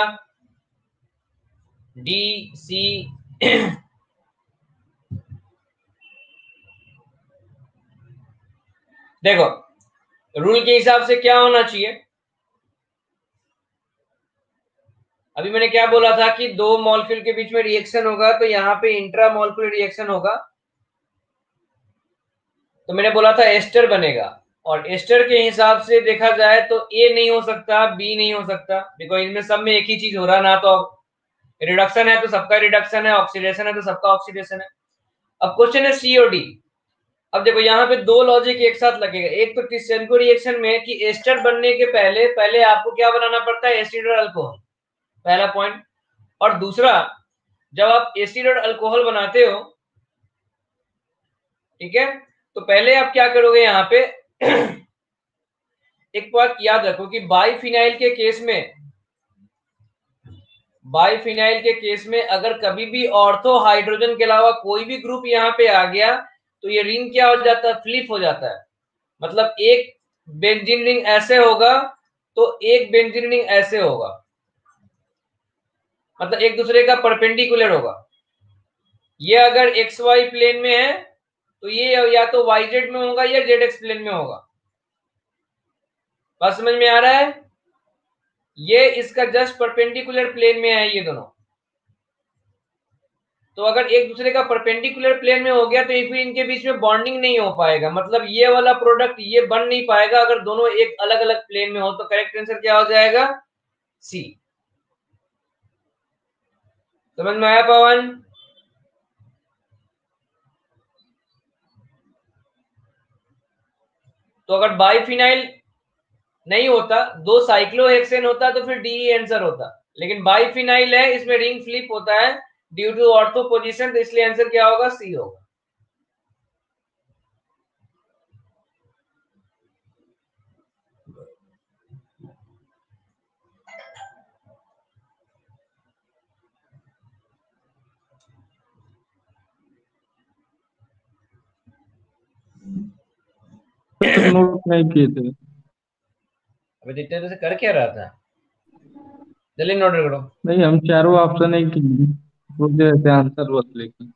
D C. देखो रूल के हिसाब से क्या होना चाहिए, अभी मैंने क्या बोला था कि दो मॉलिक्यूल के बीच में रिएक्शन होगा तो यहाँ पे इंट्रा मॉलिक्यूलर रिएक्शन होगा, तो मैंने बोला था एस्टर बनेगा। और एस्टर के हिसाब से देखा जाए तो ए नहीं हो सकता, बी नहीं हो सकता, बिकॉज इनमें सब में एक ही चीज हो रहा, ना तो रिडक्शन है तो सबका रिडक्शन है, ऑक्सीडेशन है तो सबका ऑक्सीडेशन है। अब क्वेश्चन है सी और डी। अब देखो यहाँ पे दो लॉजिक एक साथ लगेगा, एक तो टिस्सेनको रिएक्शन में कि एस्टर बनने के पहले पहले आपको क्या बनाना पड़ता है, एसिड और अल्कोहल, पहला पॉइंट। और दूसरा, जब आप एसिड और अल्कोहल बनाते हो, ठीक है, तो पहले आप क्या करोगे यहाँ पे एक बात याद रखो कि बाइफिनाइल के केस में बाइफिनाइल के केस में अगर कभी भी ऑर्थो हाइड्रोजन के अलावा कोई भी ग्रुप यहाँ पे आ गया तो ये रिंग क्या हो जाता है, फ्लिप हो जाता है। मतलब एक बेंजीन रिंग ऐसे होगा तो एक बेंजीन रिंग ऐसे होगा, मतलब एक दूसरे का परपेंडिकुलर होगा। ये अगर एक्स वाई प्लेन में है तो ये या तो वाई जेड में होगा या जेड एक्स प्लेन में होगा। बात समझ में आ रहा है? ये इसका जस्ट परपेंडिकुलर प्लेन में है ये दोनों, तो अगर एक दूसरे का परपेंडिकुलर प्लेन में हो गया तो फिर इनके बीच में बॉन्डिंग नहीं हो पाएगा, मतलब ये वाला प्रोडक्ट ये बन नहीं पाएगा अगर दोनों एक अलग अलग प्लेन में हो। तो करेक्ट आंसर क्या हो जाएगा, सी। समझ में आया पवन? तो अगर बाइफिनाइल नहीं होता, दो साइक्लोहेक्सेन होता तो फिर डी आंसर होता, लेकिन बाइफिनाइल है, इसमें रिंग फ्लिप होता है ड्यू टू ऑर्थो पोजीशन, तो इसलिए आंसर क्या होगा, सी होगा। तक नोट नहीं किए थे। अभी जितने देर से कर क्या रहा था, जल्दी नोट करो। नहीं, हम चारों ऑप्शन नहीं किए, बोलते रहते आंसर बस लेकिन।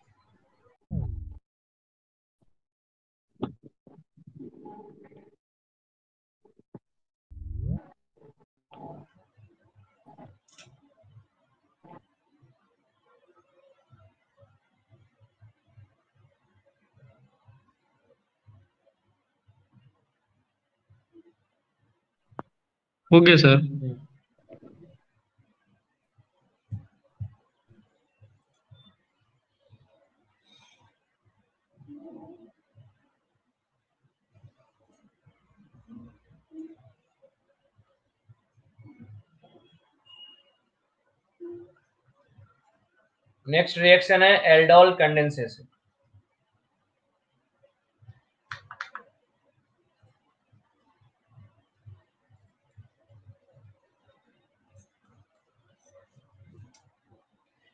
हो गया सर। नेक्स्ट रिएक्शन है एल्डोल कंडेंसेशन।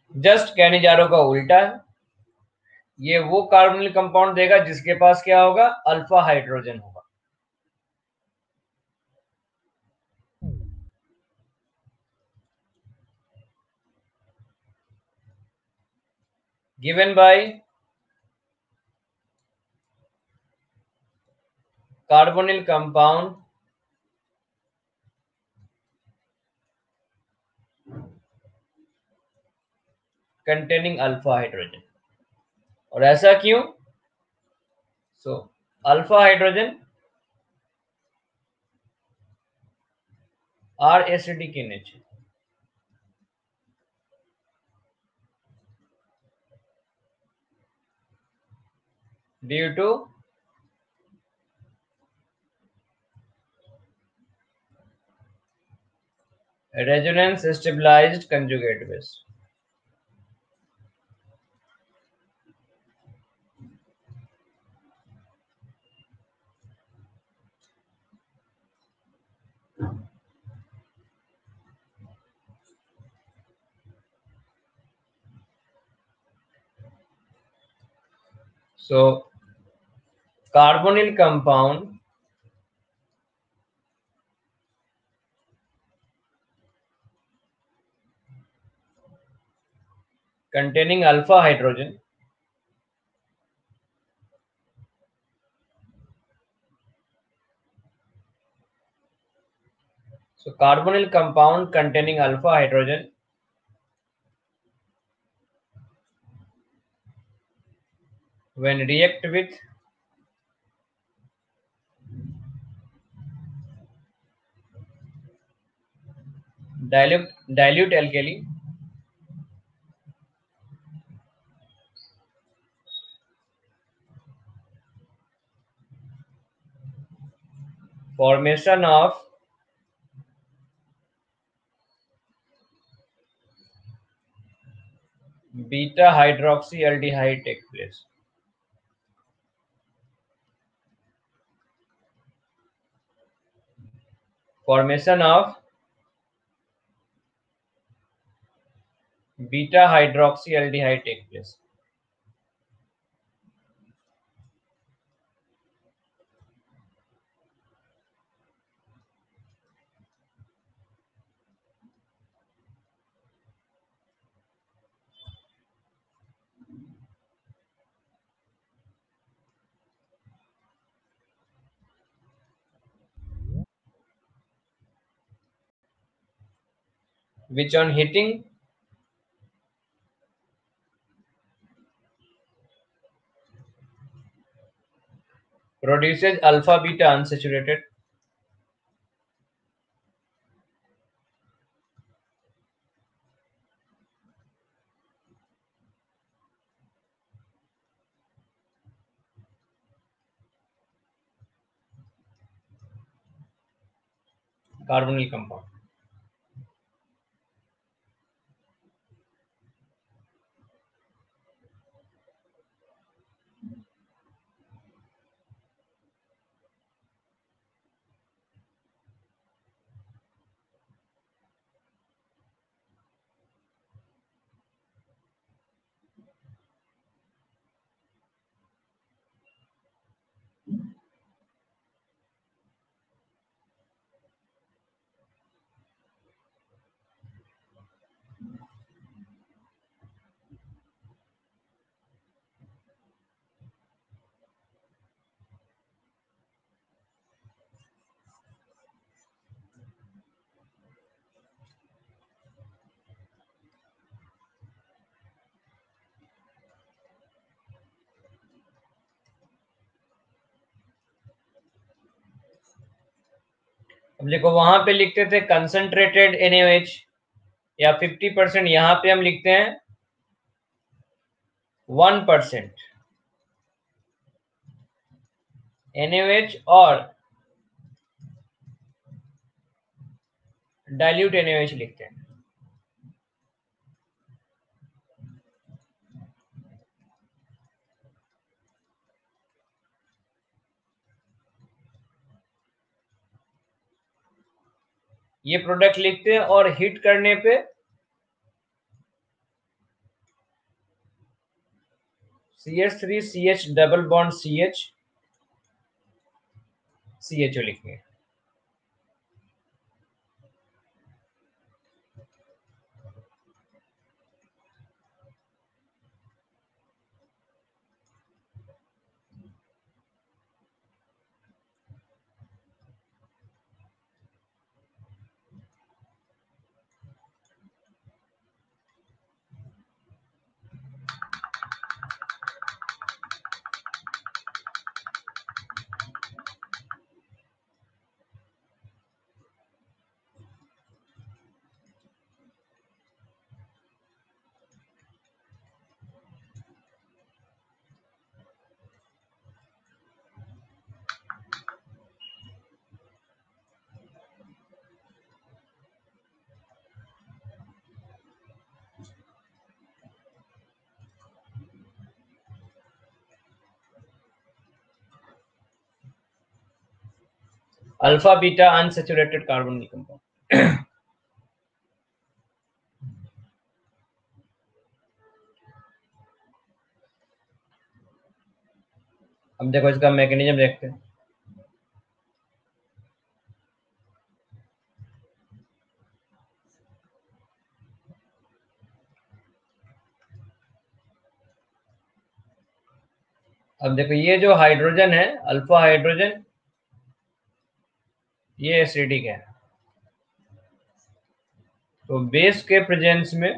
जस्ट कैनिजारो का उल्टा है। ये वो कार्बोनिल कंपाउंड देगा जिसके पास क्या होगा, अल्फा हाइड्रोजन होगा। Given by carbonyl compound containing alpha hydrogen. और ऐसा क्यों? So alpha hydrogen are acidic in nature, due to resonance stabilized conjugate base. So carbonyl compound containing alpha hydrogen so carbonyl compound containing alpha hydrogen when react with dilute dilute alkali formation of beta hydroxyaldehyde take place. Formation of beta hydroxyaldehyde take place. Which on heating produces alpha beta unsaturated carbonyl compound. अब देखो वहां पे लिखते थे concentrated N A O H या फिफ्टी परसेंट, यहां पे हम लिखते हैं one percent N A O H और dilute N A O H लिखते हैं। ये प्रोडक्ट लिखते हैं और हीट करने पे C H three C H double bond C H C H O लिखेंगे। Alpha beta unsaturated carbonyl compound. अब देखो इसका मैकेनिज्म देखते हैं। अब देखो ये जो हाइड्रोजन है अल्फा हाइड्रोजन, ये एसिडिक है, तो बेस के प्रेजेंस में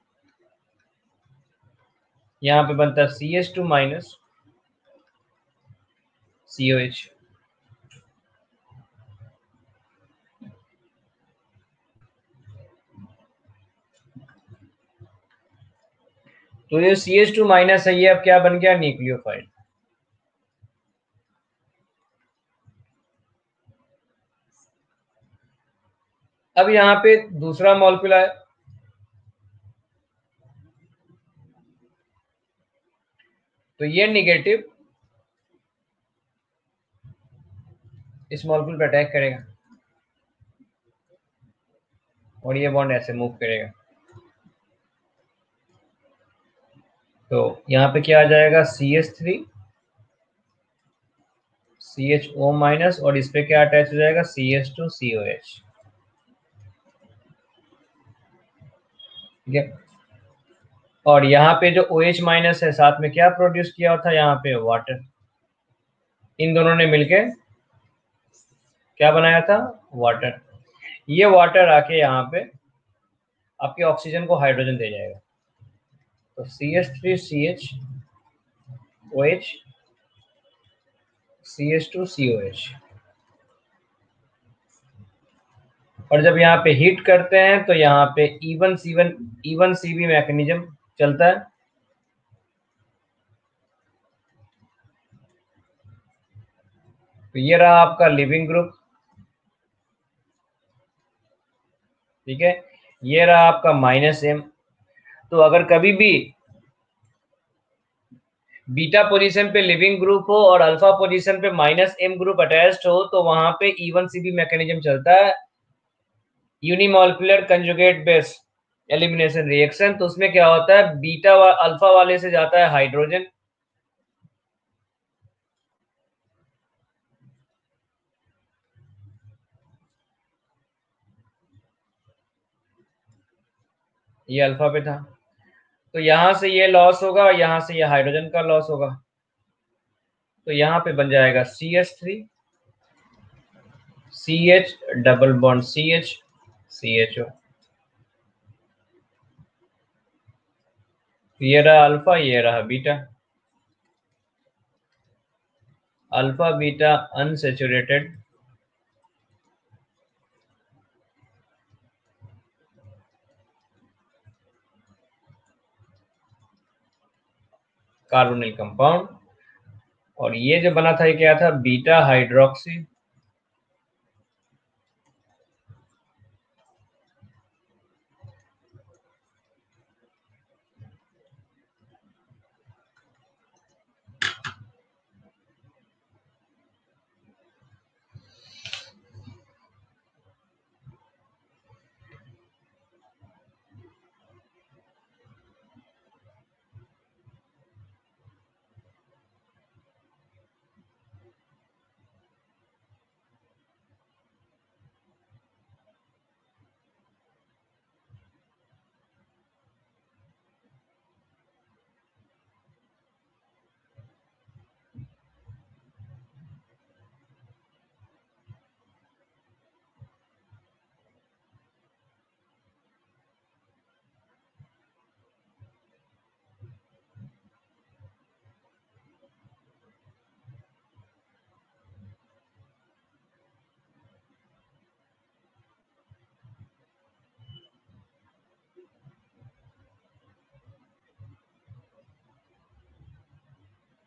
यहां पे बनता है C H two minus C O H. तो ये सी एच टू माइनस है, ये अब क्या बन गया, न्यूक्लियोफाइल। अब यहाँ पे दूसरा मॉलिक्यूल है, तो ये निगेटिव इस मॉलिक्यूल पे अटैक करेगा और ये बॉन्ड ऐसे मूव करेगा। तो यहाँ पे क्या आ जाएगा, C H three C H O minus और इस पे क्या अटैच हो जाएगा, C H two C O H. ठीक है, और यहाँ पे जो OH माइनस है साथ में क्या प्रोड्यूस किया था, यहाँ पे वाटर। इन दोनों ने मिलके क्या बनाया था, वाटर। ये वाटर आके यहाँ पे आपके ऑक्सीजन को हाइड्रोजन दे जाएगा। तो C H three C H O H C H two C O H. और जब यहाँ पे हीट करते हैं तो यहाँ पे E one C one E one C B mechanism चलता है। तो ये रहा आपका लिविंग ग्रुप। ठीक है, ये रहा आपका माइनस एम। तो अगर कभी भी बीटा पोजीशन पे लिविंग ग्रुप हो और अल्फा पोजीशन पे माइनस एम ग्रुप अटैच्ड हो तो वहां पे E one C B mechanism चलता है, unimolecular conjugate base elimination reaction. तो उसमें क्या होता है, बीटा वा, अल्फा वाले से जाता है हाइड्रोजन, ये अल्फा पे था, तो यहां से ये लॉस होगा और यहां से ये हाइड्रोजन का लॉस होगा। तो यहां पे बन जाएगा C H three C H double bond C H C H O. ये रहा अल्फा, ये रहा beta. Alpha beta unsaturated carbonyl compound. और ये जो बना था ये क्या था, बीटा हाइड्रोक्सी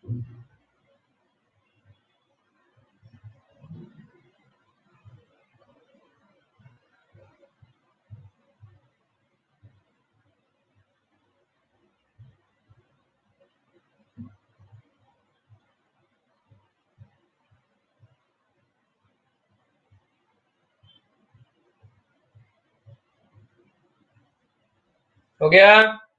हो गया?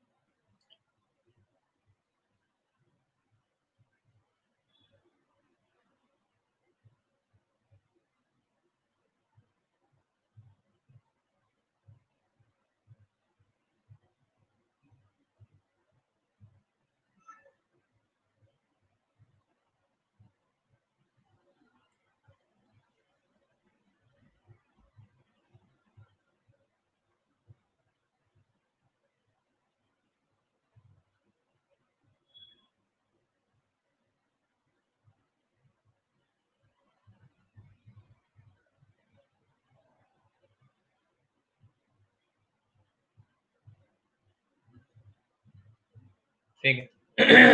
ठीक है।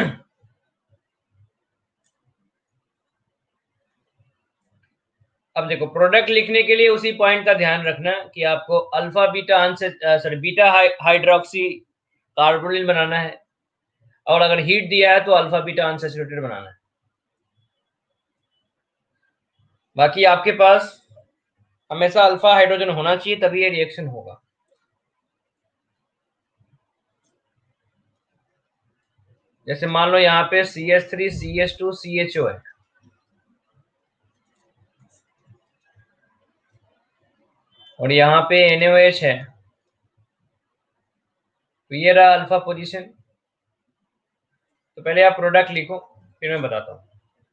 अब देखो, प्रोडक्ट लिखने के लिए उसी पॉइंट का ध्यान रखना कि आपको अल्फा बीटा अनसे सॉरी बीटा हाइड्रोक्सी कार्बोनिल बनाना है, और अगर हीट दिया है तो अल्फा बीटा अनसैचुरेटेड बनाना है। बाकी आपके पास हमेशा अल्फा हाइड्रोजन होना चाहिए, तभी ये रिएक्शन होगा। जैसे मान लो यहाँ पे C H three C H two C H O है, और यहाँ पे एन ओ एच है, तो ये रहा अल्फा पोजीशन। तो पहले आप प्रोडक्ट लिखो, फिर मैं बताता हूँ।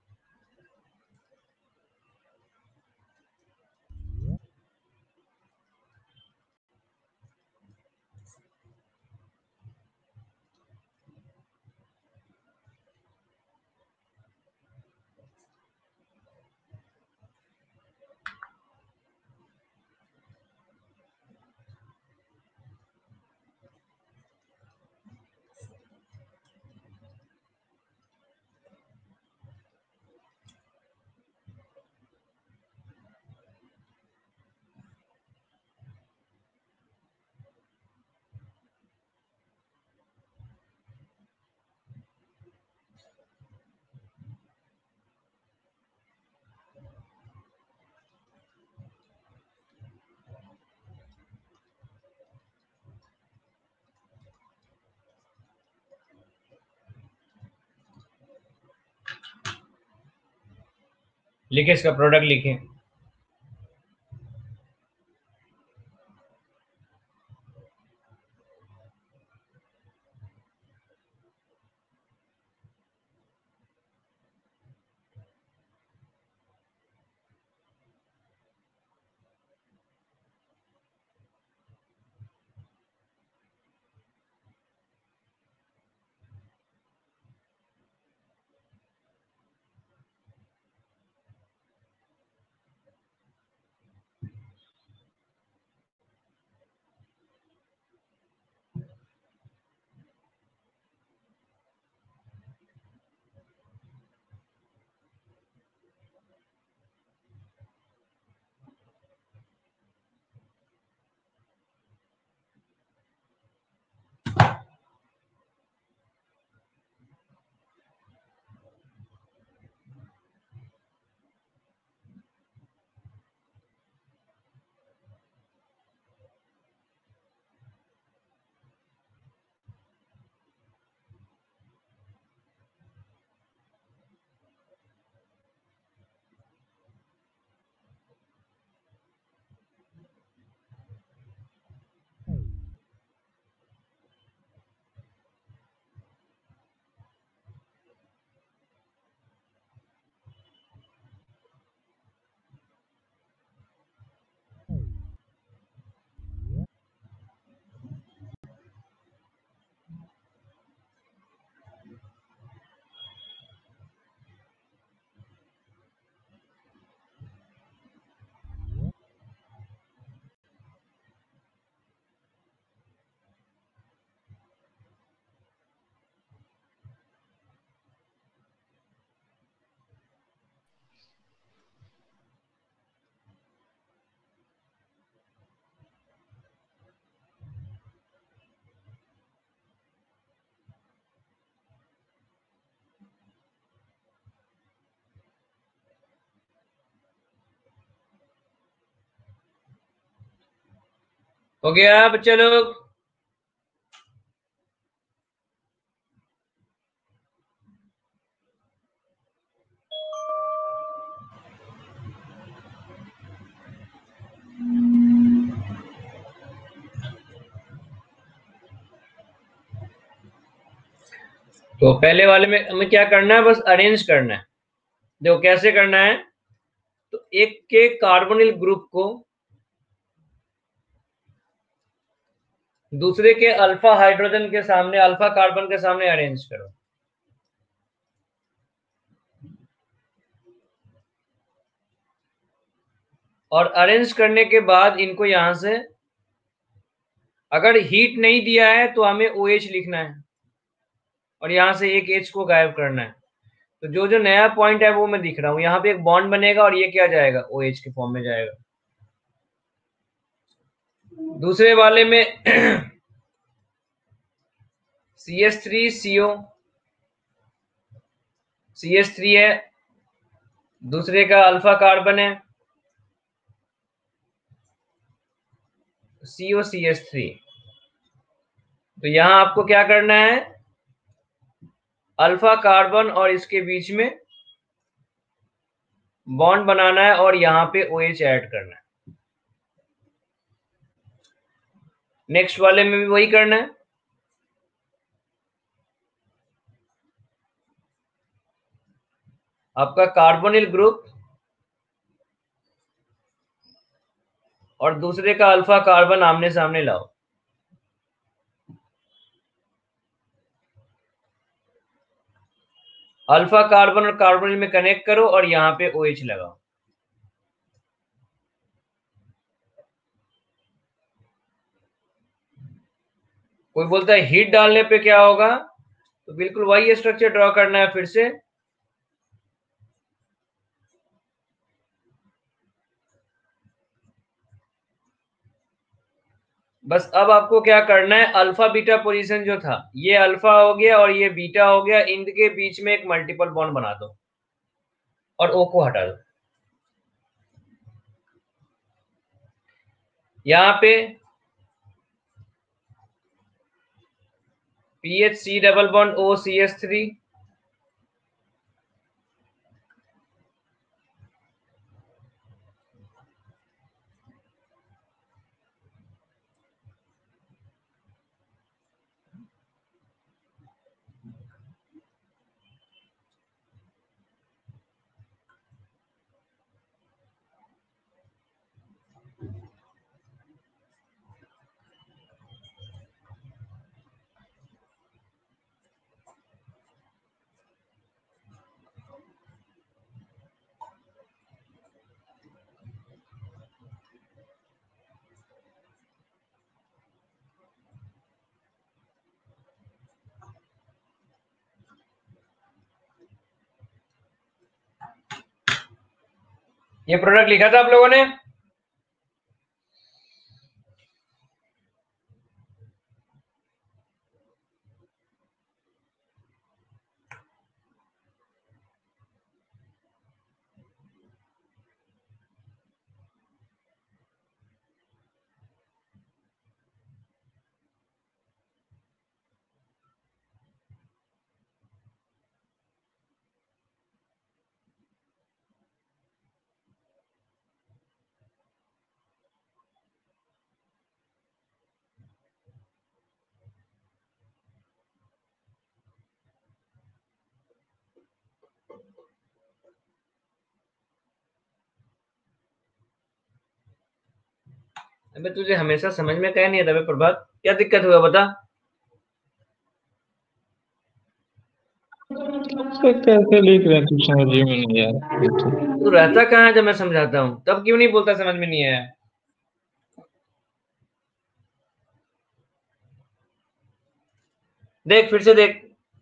लिखे, इसका प्रोडक्ट लिखे। हो गया बच्चे लोग? तो पहले वाले में हमें क्या करना है, बस अरेंज करना है। देखो कैसे करना है, तो एक के कार्बोनिल ग्रुप को दूसरे के अल्फा हाइड्रोजन के सामने, अल्फा कार्बन के सामने अरेंज करो। और अरेंज करने के बाद इनको यहां से, अगर हीट नहीं दिया है तो हमें OH लिखना है और यहां से एक H को गायब करना है। तो जो जो नया पॉइंट है वो मैं दिख रहा हूं, यहाँ पे एक बॉन्ड बनेगा और ये क्या जाएगा, OH के फॉर्म में जाएगा। दूसरे वाले में C H three C O, C H three है, दूसरे का अल्फा कार्बन है सी ओ सी एच थ्री। तो यहां आपको क्या करना है, अल्फा कार्बन और इसके बीच में बॉन्ड बनाना है और यहां पे OH ऐड करना है। नेक्स्ट वाले में भी वही करना है। आपका कार्बोनिल ग्रुप और दूसरे का अल्फा कार्बन आमने सामने लाओ। अल्फा कार्बन और कार्बोनिल में कनेक्ट करो और यहां पे OH लगाओ। कोई बोलता है हीट डालने पे क्या होगा, तो बिल्कुल वही स्ट्रक्चर ड्रॉ करना है फिर से। बस अब आपको क्या करना है, अल्फा बीटा पोजीशन जो था, ये अल्फा हो गया और ये बीटा हो गया, इनके बीच में एक मल्टीपल बॉन्ड बना दो और O को हटा दो। यहां पे P H C double bond O C H three, ये प्रोडक्ट लिखा था आप लोगों ने? अबे तुझे हमेशा समझ में क्या नहीं आता बे प्रभात, क्या दिक्कत हुआ बता? तो कैसे लिख रहे हैं तू, समझ में नहीं आ रहा। तू रहता कहाँ है जब मैं समझाता हूँ, तब क्यों नहीं बोलता समझ में नहीं आया? देख फिर से देख,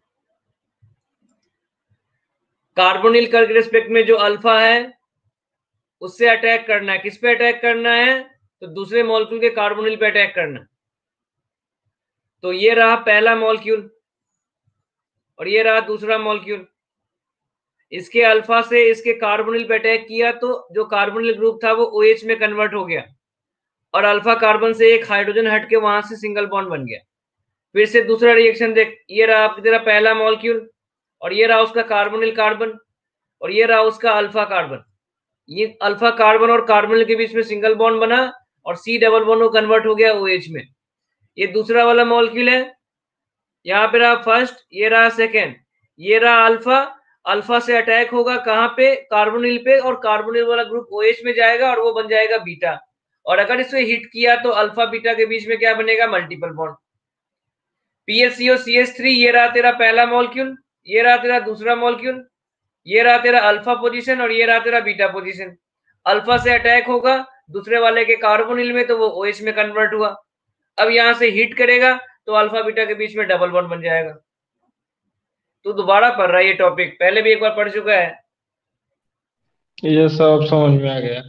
कार्बोनिल के रिस्पेक्ट में जो अल्फा है उससे अटैक करना है। किस पे अटैक करना है, तो दूसरे मॉलिक्यूल के कार्बोनिल पे अटैक करना है। तो ये रहा पहला मॉलिक्यूल और ये रहा दूसरा मॉलिक्यूल। इसके अल्फा से इसके कार्बोनिल पे अटैक किया तो जो कार्बोनिल ग्रुप था वो OH में कन्वर्ट हो गया। और अल्फा कार्बन से एक हाइड्रोजन हट के वहां से सिंगल बॉन्ड बन गया। फिर से दूसरा रिएक्शन देख, ये रहा आपकी तेरा पहला मॉलिक्यूल और ये रहा उसका कार्बोनिल कार्बन और ये रहा उसका अल्फा कार्बन। ये अल्फा कार्बन और कार्बोनिल के बीच में सिंगल बॉन्ड बना और सी डबल बॉन्ड को कन्वर्ट हो गया ओएच में। ये दूसरा वाला मॉलिक्यूल है, यहाँ पे रहा फर्स्ट, ये रहा सेकेंड, ये रहा अल्फा। अल्फा से अटैक होगा कहाँ पे, कार्बोनिल पे, और कार्बोनिल वाला ग्रुप ओएच में जाएगा और वो बन जाएगा बीटा। और अगर इसे हिट किया तो अल्फा बीटा के बीच में क्या बनेगा, multiple bond. P H C O C H three, ये रहा तेरा पहला मॉलिक्यूल, ये रहा तेरा दूसरा मॉलिक्यूल, ये रहा तेरा अल्फा पोजीशन और ये रहा तेरा बीटा पोजीशन। अल्फा से अटैक होगा दूसरे वाले के कार्बोनिल में तो वो ओएच में कन्वर्ट हुआ। अब यहां से हिट करेगा तो अल्फा बीटा के बीच में डबल बॉन्ड बन जाएगा। तो दोबारा पढ़ रहा है ये टॉपिक, पहले भी एक बार पढ़ चुका है। ये सब समझ में आ गया।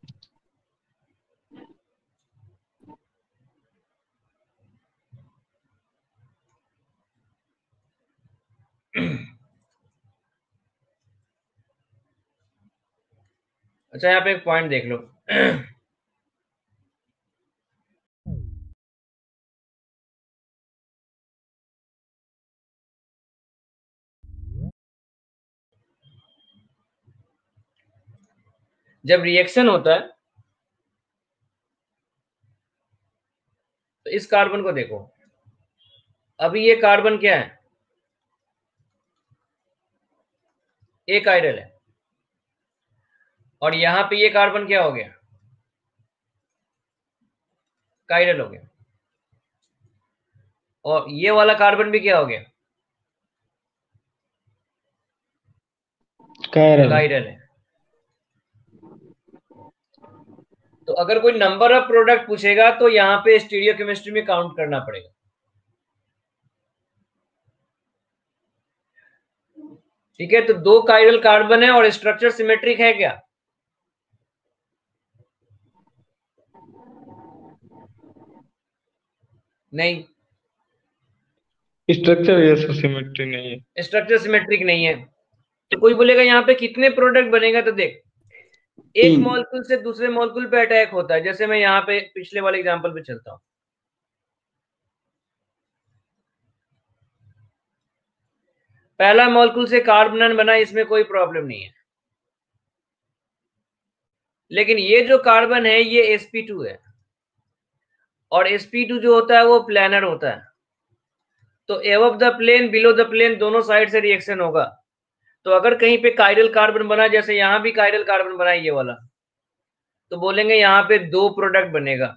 अच्छा, यहाँ पे एक पॉइंट देख लो। जब रिएक्शन होता है तो इस कार्बन को देखो, अभी ये कार्बन क्या है, एक आइडल है, और यहां पे ये कार्बन क्या हो गया, काइरल हो गया, और ये वाला कार्बन भी क्या हो गया, कायरल। काइरल है। तो अगर कोई नंबर ऑफ प्रोडक्ट पूछेगा तो यहाँ पे स्टीरियोकेमिस्ट्री में काउंट करना पड़ेगा। ठीक है, तो दो काइरल कार्बन है और स्ट्रक्चर सिमेट्रिक है क्या, नहीं, स्ट्रक्चर ये सिमेट्री नहीं है। स्ट्रक्चर सिमेट्रिक नहीं है। तो कोई बोलेगा यहाँ पे कितने प्रोडक्ट बनेगा, तो देख एक तीन। मॉलिक्यूल से दूसरे मॉलिक्यूल पे अटैक होता है। जैसे मैं यहाँ पे पिछले वाले एग्जांपल पे चलता हूँ, पहला मॉलिक्यूल से कार्बन बना, इसमें कोई प्रॉब्लम नहीं है। लेकिन ये जो कार्बन है ये एस पी टू है, और एस पी टू जो होता है वो प्लानर होता है। तो above the plane below the plane दोनों साइड से रिएक्शन होगा। तो अगर कहीं पे काइरल कार्बन बना, जैसे यहां भी काइरल कार्बन बना ये वाला, तो बोलेंगे यहाँ पे दो प्रोडक्ट बनेगा।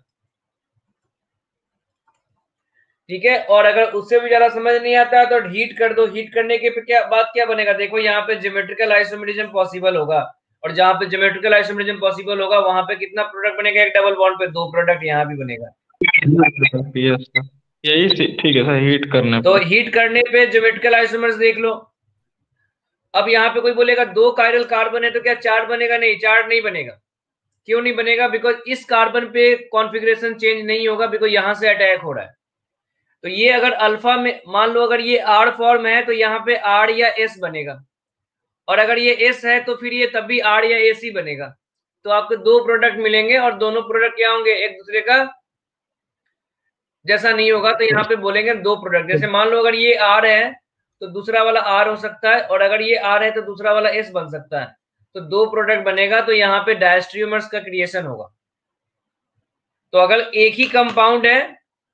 ठीक है, और अगर उससे भी ज्यादा समझ नहीं आता तो हीट कर दो, हीट करने के क्या बात क्या बनेगा, देखो यहाँ पे ज्योमेट्रिकल आइसोमेरिज्म पॉसिबल होगा, और जहां पे ज्योमेट्रिकल आइसोमेरिज्म पॉसिबल होगा वहां पे कितना प्रोडक्ट बनेगा, एक डबल बॉन्ड पे दो प्रोडक्ट यहाँ भी बनेगा। यस सर, यही सी- ठीक है सर, हीट करने तो पर। हीट करने पे ज्योमेट्रिकल आइसोमर्स देख लो। अब यहाँ पे कोई बोलेगा दो काइरल कार्बन है तो क्या चार बनेगा, नहीं, चार नहीं बनेगा। क्यों नहीं बनेगा, बिकॉज इस कार्बन पे कॉन्फ़िगरेशन चेंज नहीं होगा, बिकॉज यहां से अटैक हो रहा है। तो ये अगर अल्फा में मान लो अगर ये आर फॉर्म है तो यहाँ पे आर या एस बनेगा, और अगर ये एस है तो फिर ये तब भी आर या एस ही बनेगा। तो आपको दो प्रोडक्ट मिलेंगे और दोनों प्रोडक्ट क्या होंगे, एक दूसरे का जैसा नहीं होगा। तो यहाँ पे बोलेंगे दो प्रोडक्ट, जैसे मान लो अगर ये आर है तो दूसरा वाला आर हो सकता है, और अगर ये आर है तो दूसरा वाला एस बन सकता है। तो दो प्रोडक्ट बनेगा, तो यहाँ पे डायस्ट्रियोमर्स का क्रिएशन होगा। तो अगर एक ही कंपाउंड है,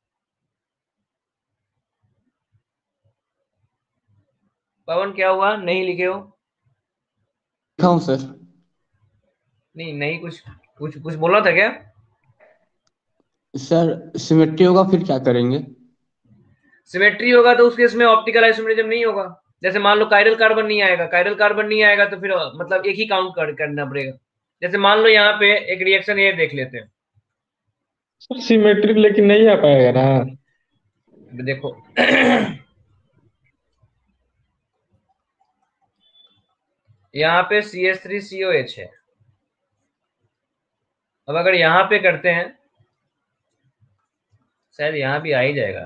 पवन क्या हुआ, नहीं लिखे हो, लिखा हूँ सर। नहीं नहीं कुछ कुछ कुछ बोलना था क्या, सर सिमेट्री होगा फिर क्या करेंगे? सिमेट्री होगा तो उसके इसमें ऑप्टिकल आइसोमेरिज्म नहीं होगा। जैसे मान लो काइरल कार्बन नहीं आएगा, काइरल कार्बन नहीं आएगा तो फिर मतलब एक ही काउंट कर, करना पड़ेगा। जैसे मान लो यहाँ पे एक रिएक्शन ये देख लेते हैं, सर सिमेट्रिक लेकिन नहीं आ पाएगा ना। देखो यहाँ पे C H three C O H है। अब अगर यहाँ पे करते हैं, शायद यहाँ भी आ ही जाएगा,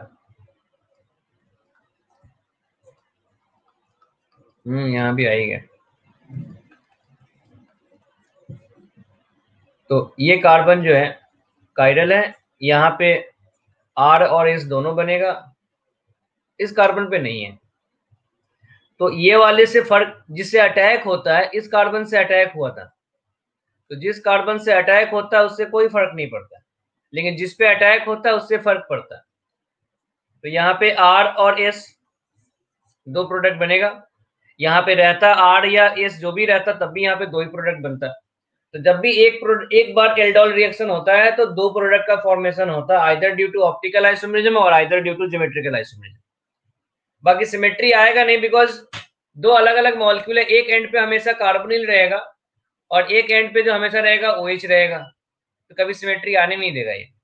हम्म यहाँ भी आएगा। तो ये कार्बन जो है कायरल है, यहाँ पे आर और एस दोनों बनेगा, इस कार्बन पे नहीं है। तो ये वाले से फर्क, जिससे अटैक होता है, इस कार्बन से अटैक हुआ था, तो जिस कार्बन से अटैक होता है उससे कोई फर्क नहीं पड़ता, लेकिन जिस पे अटैक होता है उससे फर्क पड़ता है। तो यहाँ पे आर और एस दो प्रोडक्ट बनेगा, यहाँ पे रहता आर या एस जो भी रहता तब भी यहाँ पे दो ही प्रोडक्ट बनता। तो जब भी एक प्रोडक्ट एक बार एल्डोल रिएक्शन होता है तो दो प्रोडक्ट का फॉर्मेशन होता है, either due to optical isomerism और either due to geometrical isomerism. बाकी सिमेट्री आएगा नहीं, बिकॉज दो अलग अलग मॉलिक्यूल है, एक एंड पे हमेशा कार्बोनिल रहेगा और एक एंड पे जो हमेशा रहेगा ओएच रहेगा, तो कभी सिमेट्री आने नहीं देगा ये।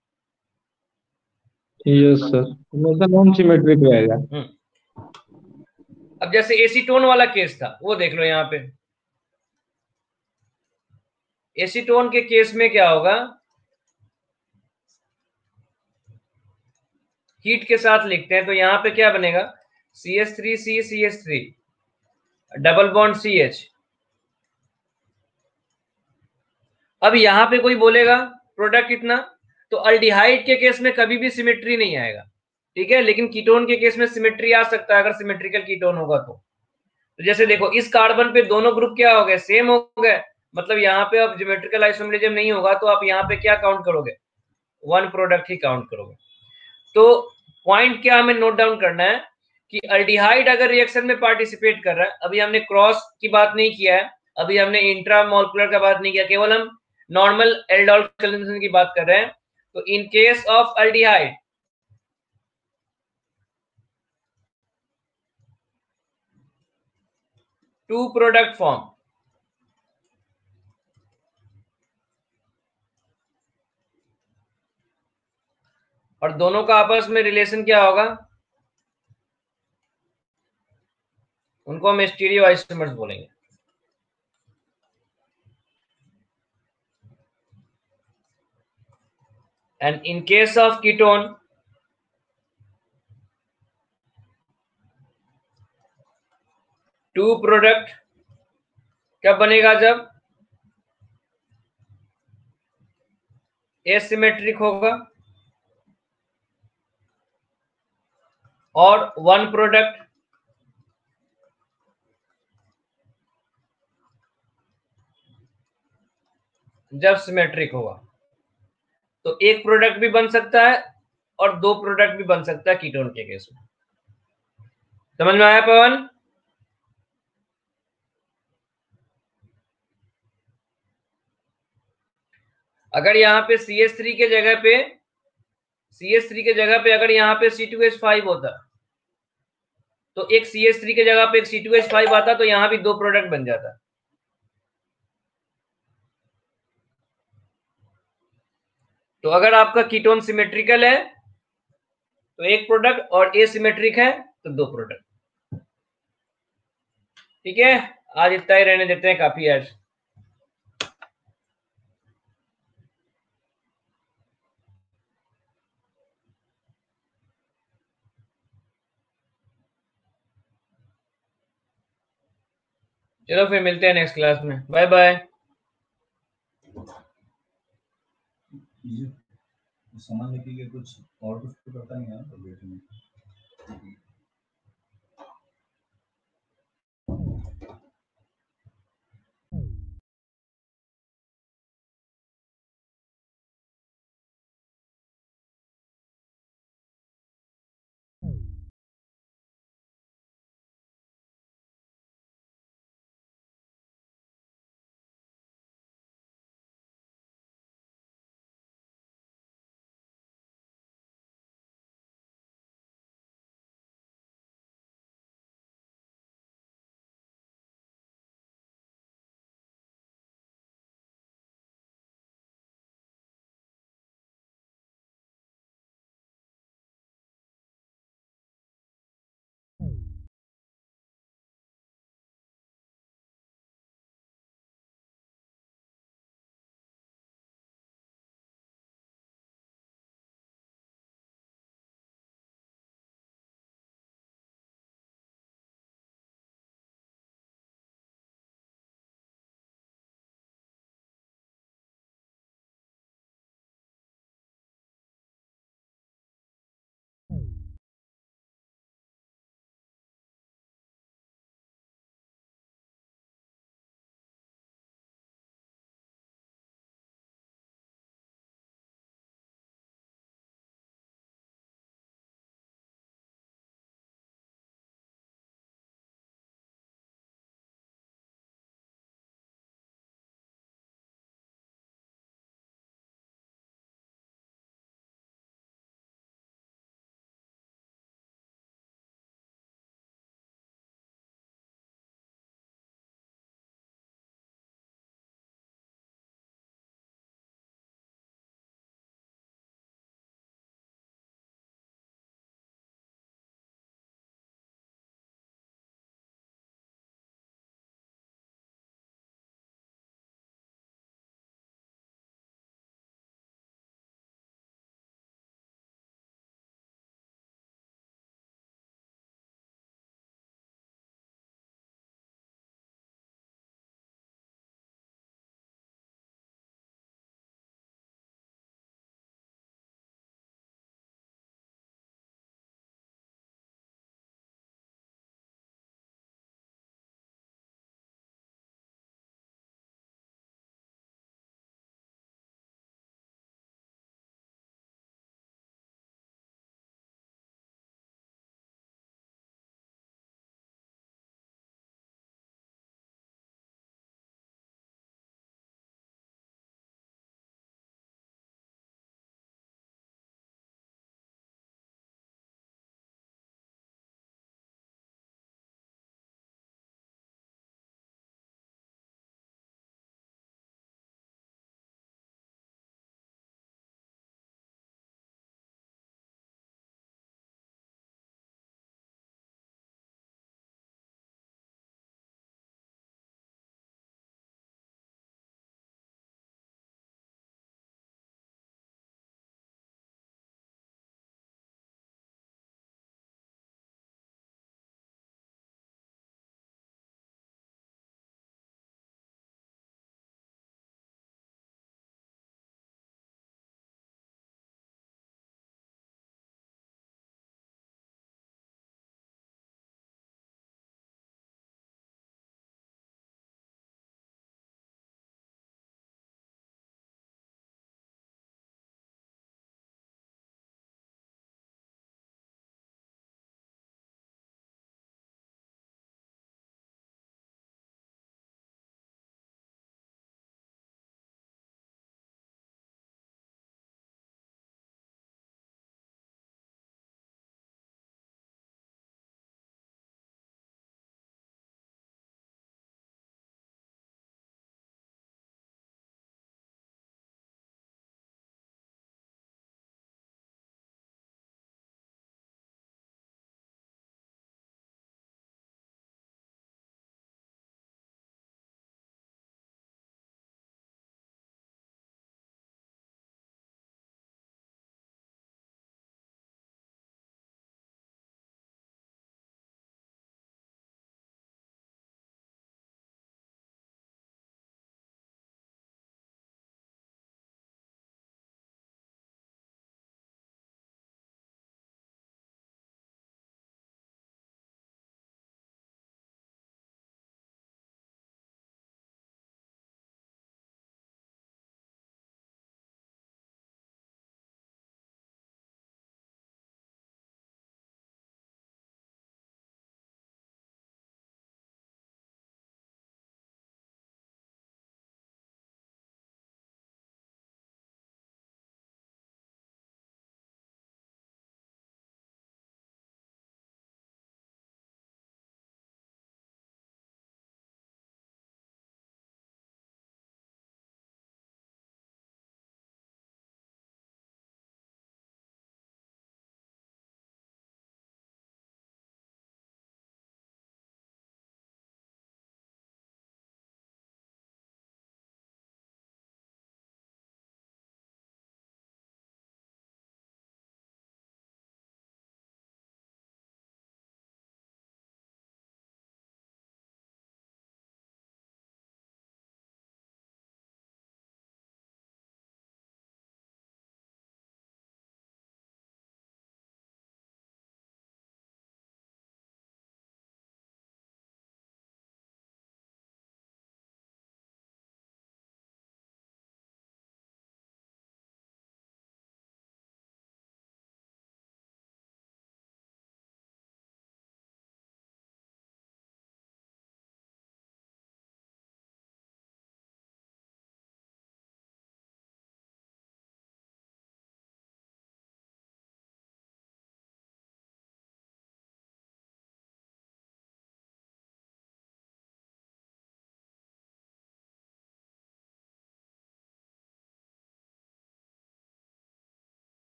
यस सर, हमेशा नॉन सिमेट्रिक रहेगा। अब जैसे एसीटोन वाला केस था वो देख लो, यहाँ पे एसीटोन के केस में क्या होगा, हीट के साथ लिखते हैं तो यहाँ पे क्या बनेगा, C H three C C H three double bond C H. अब यहाँ पे कोई बोलेगा प्रोडक्ट कितना, तो अल्डिहाइड के केस में कभी भी सिमेट्री नहीं आएगा, ठीक है, लेकिन कीटोन के केस में सिमेट्री आ सकता है अगर सिमेट्रिकल कीटोन होगा तो। तो जैसे देखो इस कार्बन पे दोनों ग्रुप क्या हो गए, सेम हो गए, मतलब यहाँ पे अब ज्योमेट्रिकल आइसोमरिज्म नहीं होगा, तो आप यहाँ पे क्या काउंट करोगे, वन प्रोडक्ट ही काउंट करोगे। तो पॉइंट क्या हमें नोट डाउन करना है कि अल्डिहाइड अगर रिएक्शन में पार्टिसिपेट कर रहा है, अभी हमने क्रॉस की बात नहीं किया है, अभी हमने इंट्रामोलिकुलर का बात नहीं किया, केवल हम नॉर्मल एल्डोल कंजम्पशन की बात कर रहे हैं। तो in case of aldehyde two product form, और दोनों का आपस में रिलेशन क्या होगा, उनको हम स्टीरियो आइसोमर्स बोलेंगे। And in case of ketone two product कब बनेगा, जब एसिमेट्रिक होगा, और वन प्रोडक्ट जब सिमेट्रिक होगा। तो एक प्रोडक्ट भी बन सकता है और दो प्रोडक्ट भी बन सकता है कीटोन के केस में। समझ में आया पवन? अगर यहाँ पे सी एच थ्री के जगह पे सी एच थ्री के जगह पे अगर यहाँ पे सी टू एच फाइव होता, तो एक सी एच थ्री के जगह पे एक सी टू एच फाइव आता, तो यहाँ भी दो प्रोडक्ट बन जाता। तो अगर आपका कीटोन सिमेट्रिकल है तो एक प्रोडक्ट, और एसिमेट्रिक है तो दो प्रोडक्ट। ठीक है, आज इतना ही रहने देते हैं, काफी आज। चलो फिर मिलते हैं नेक्स्ट क्लास में, बाय बाय। सामान लेके कुछ और कुछ तो करता नहीं है।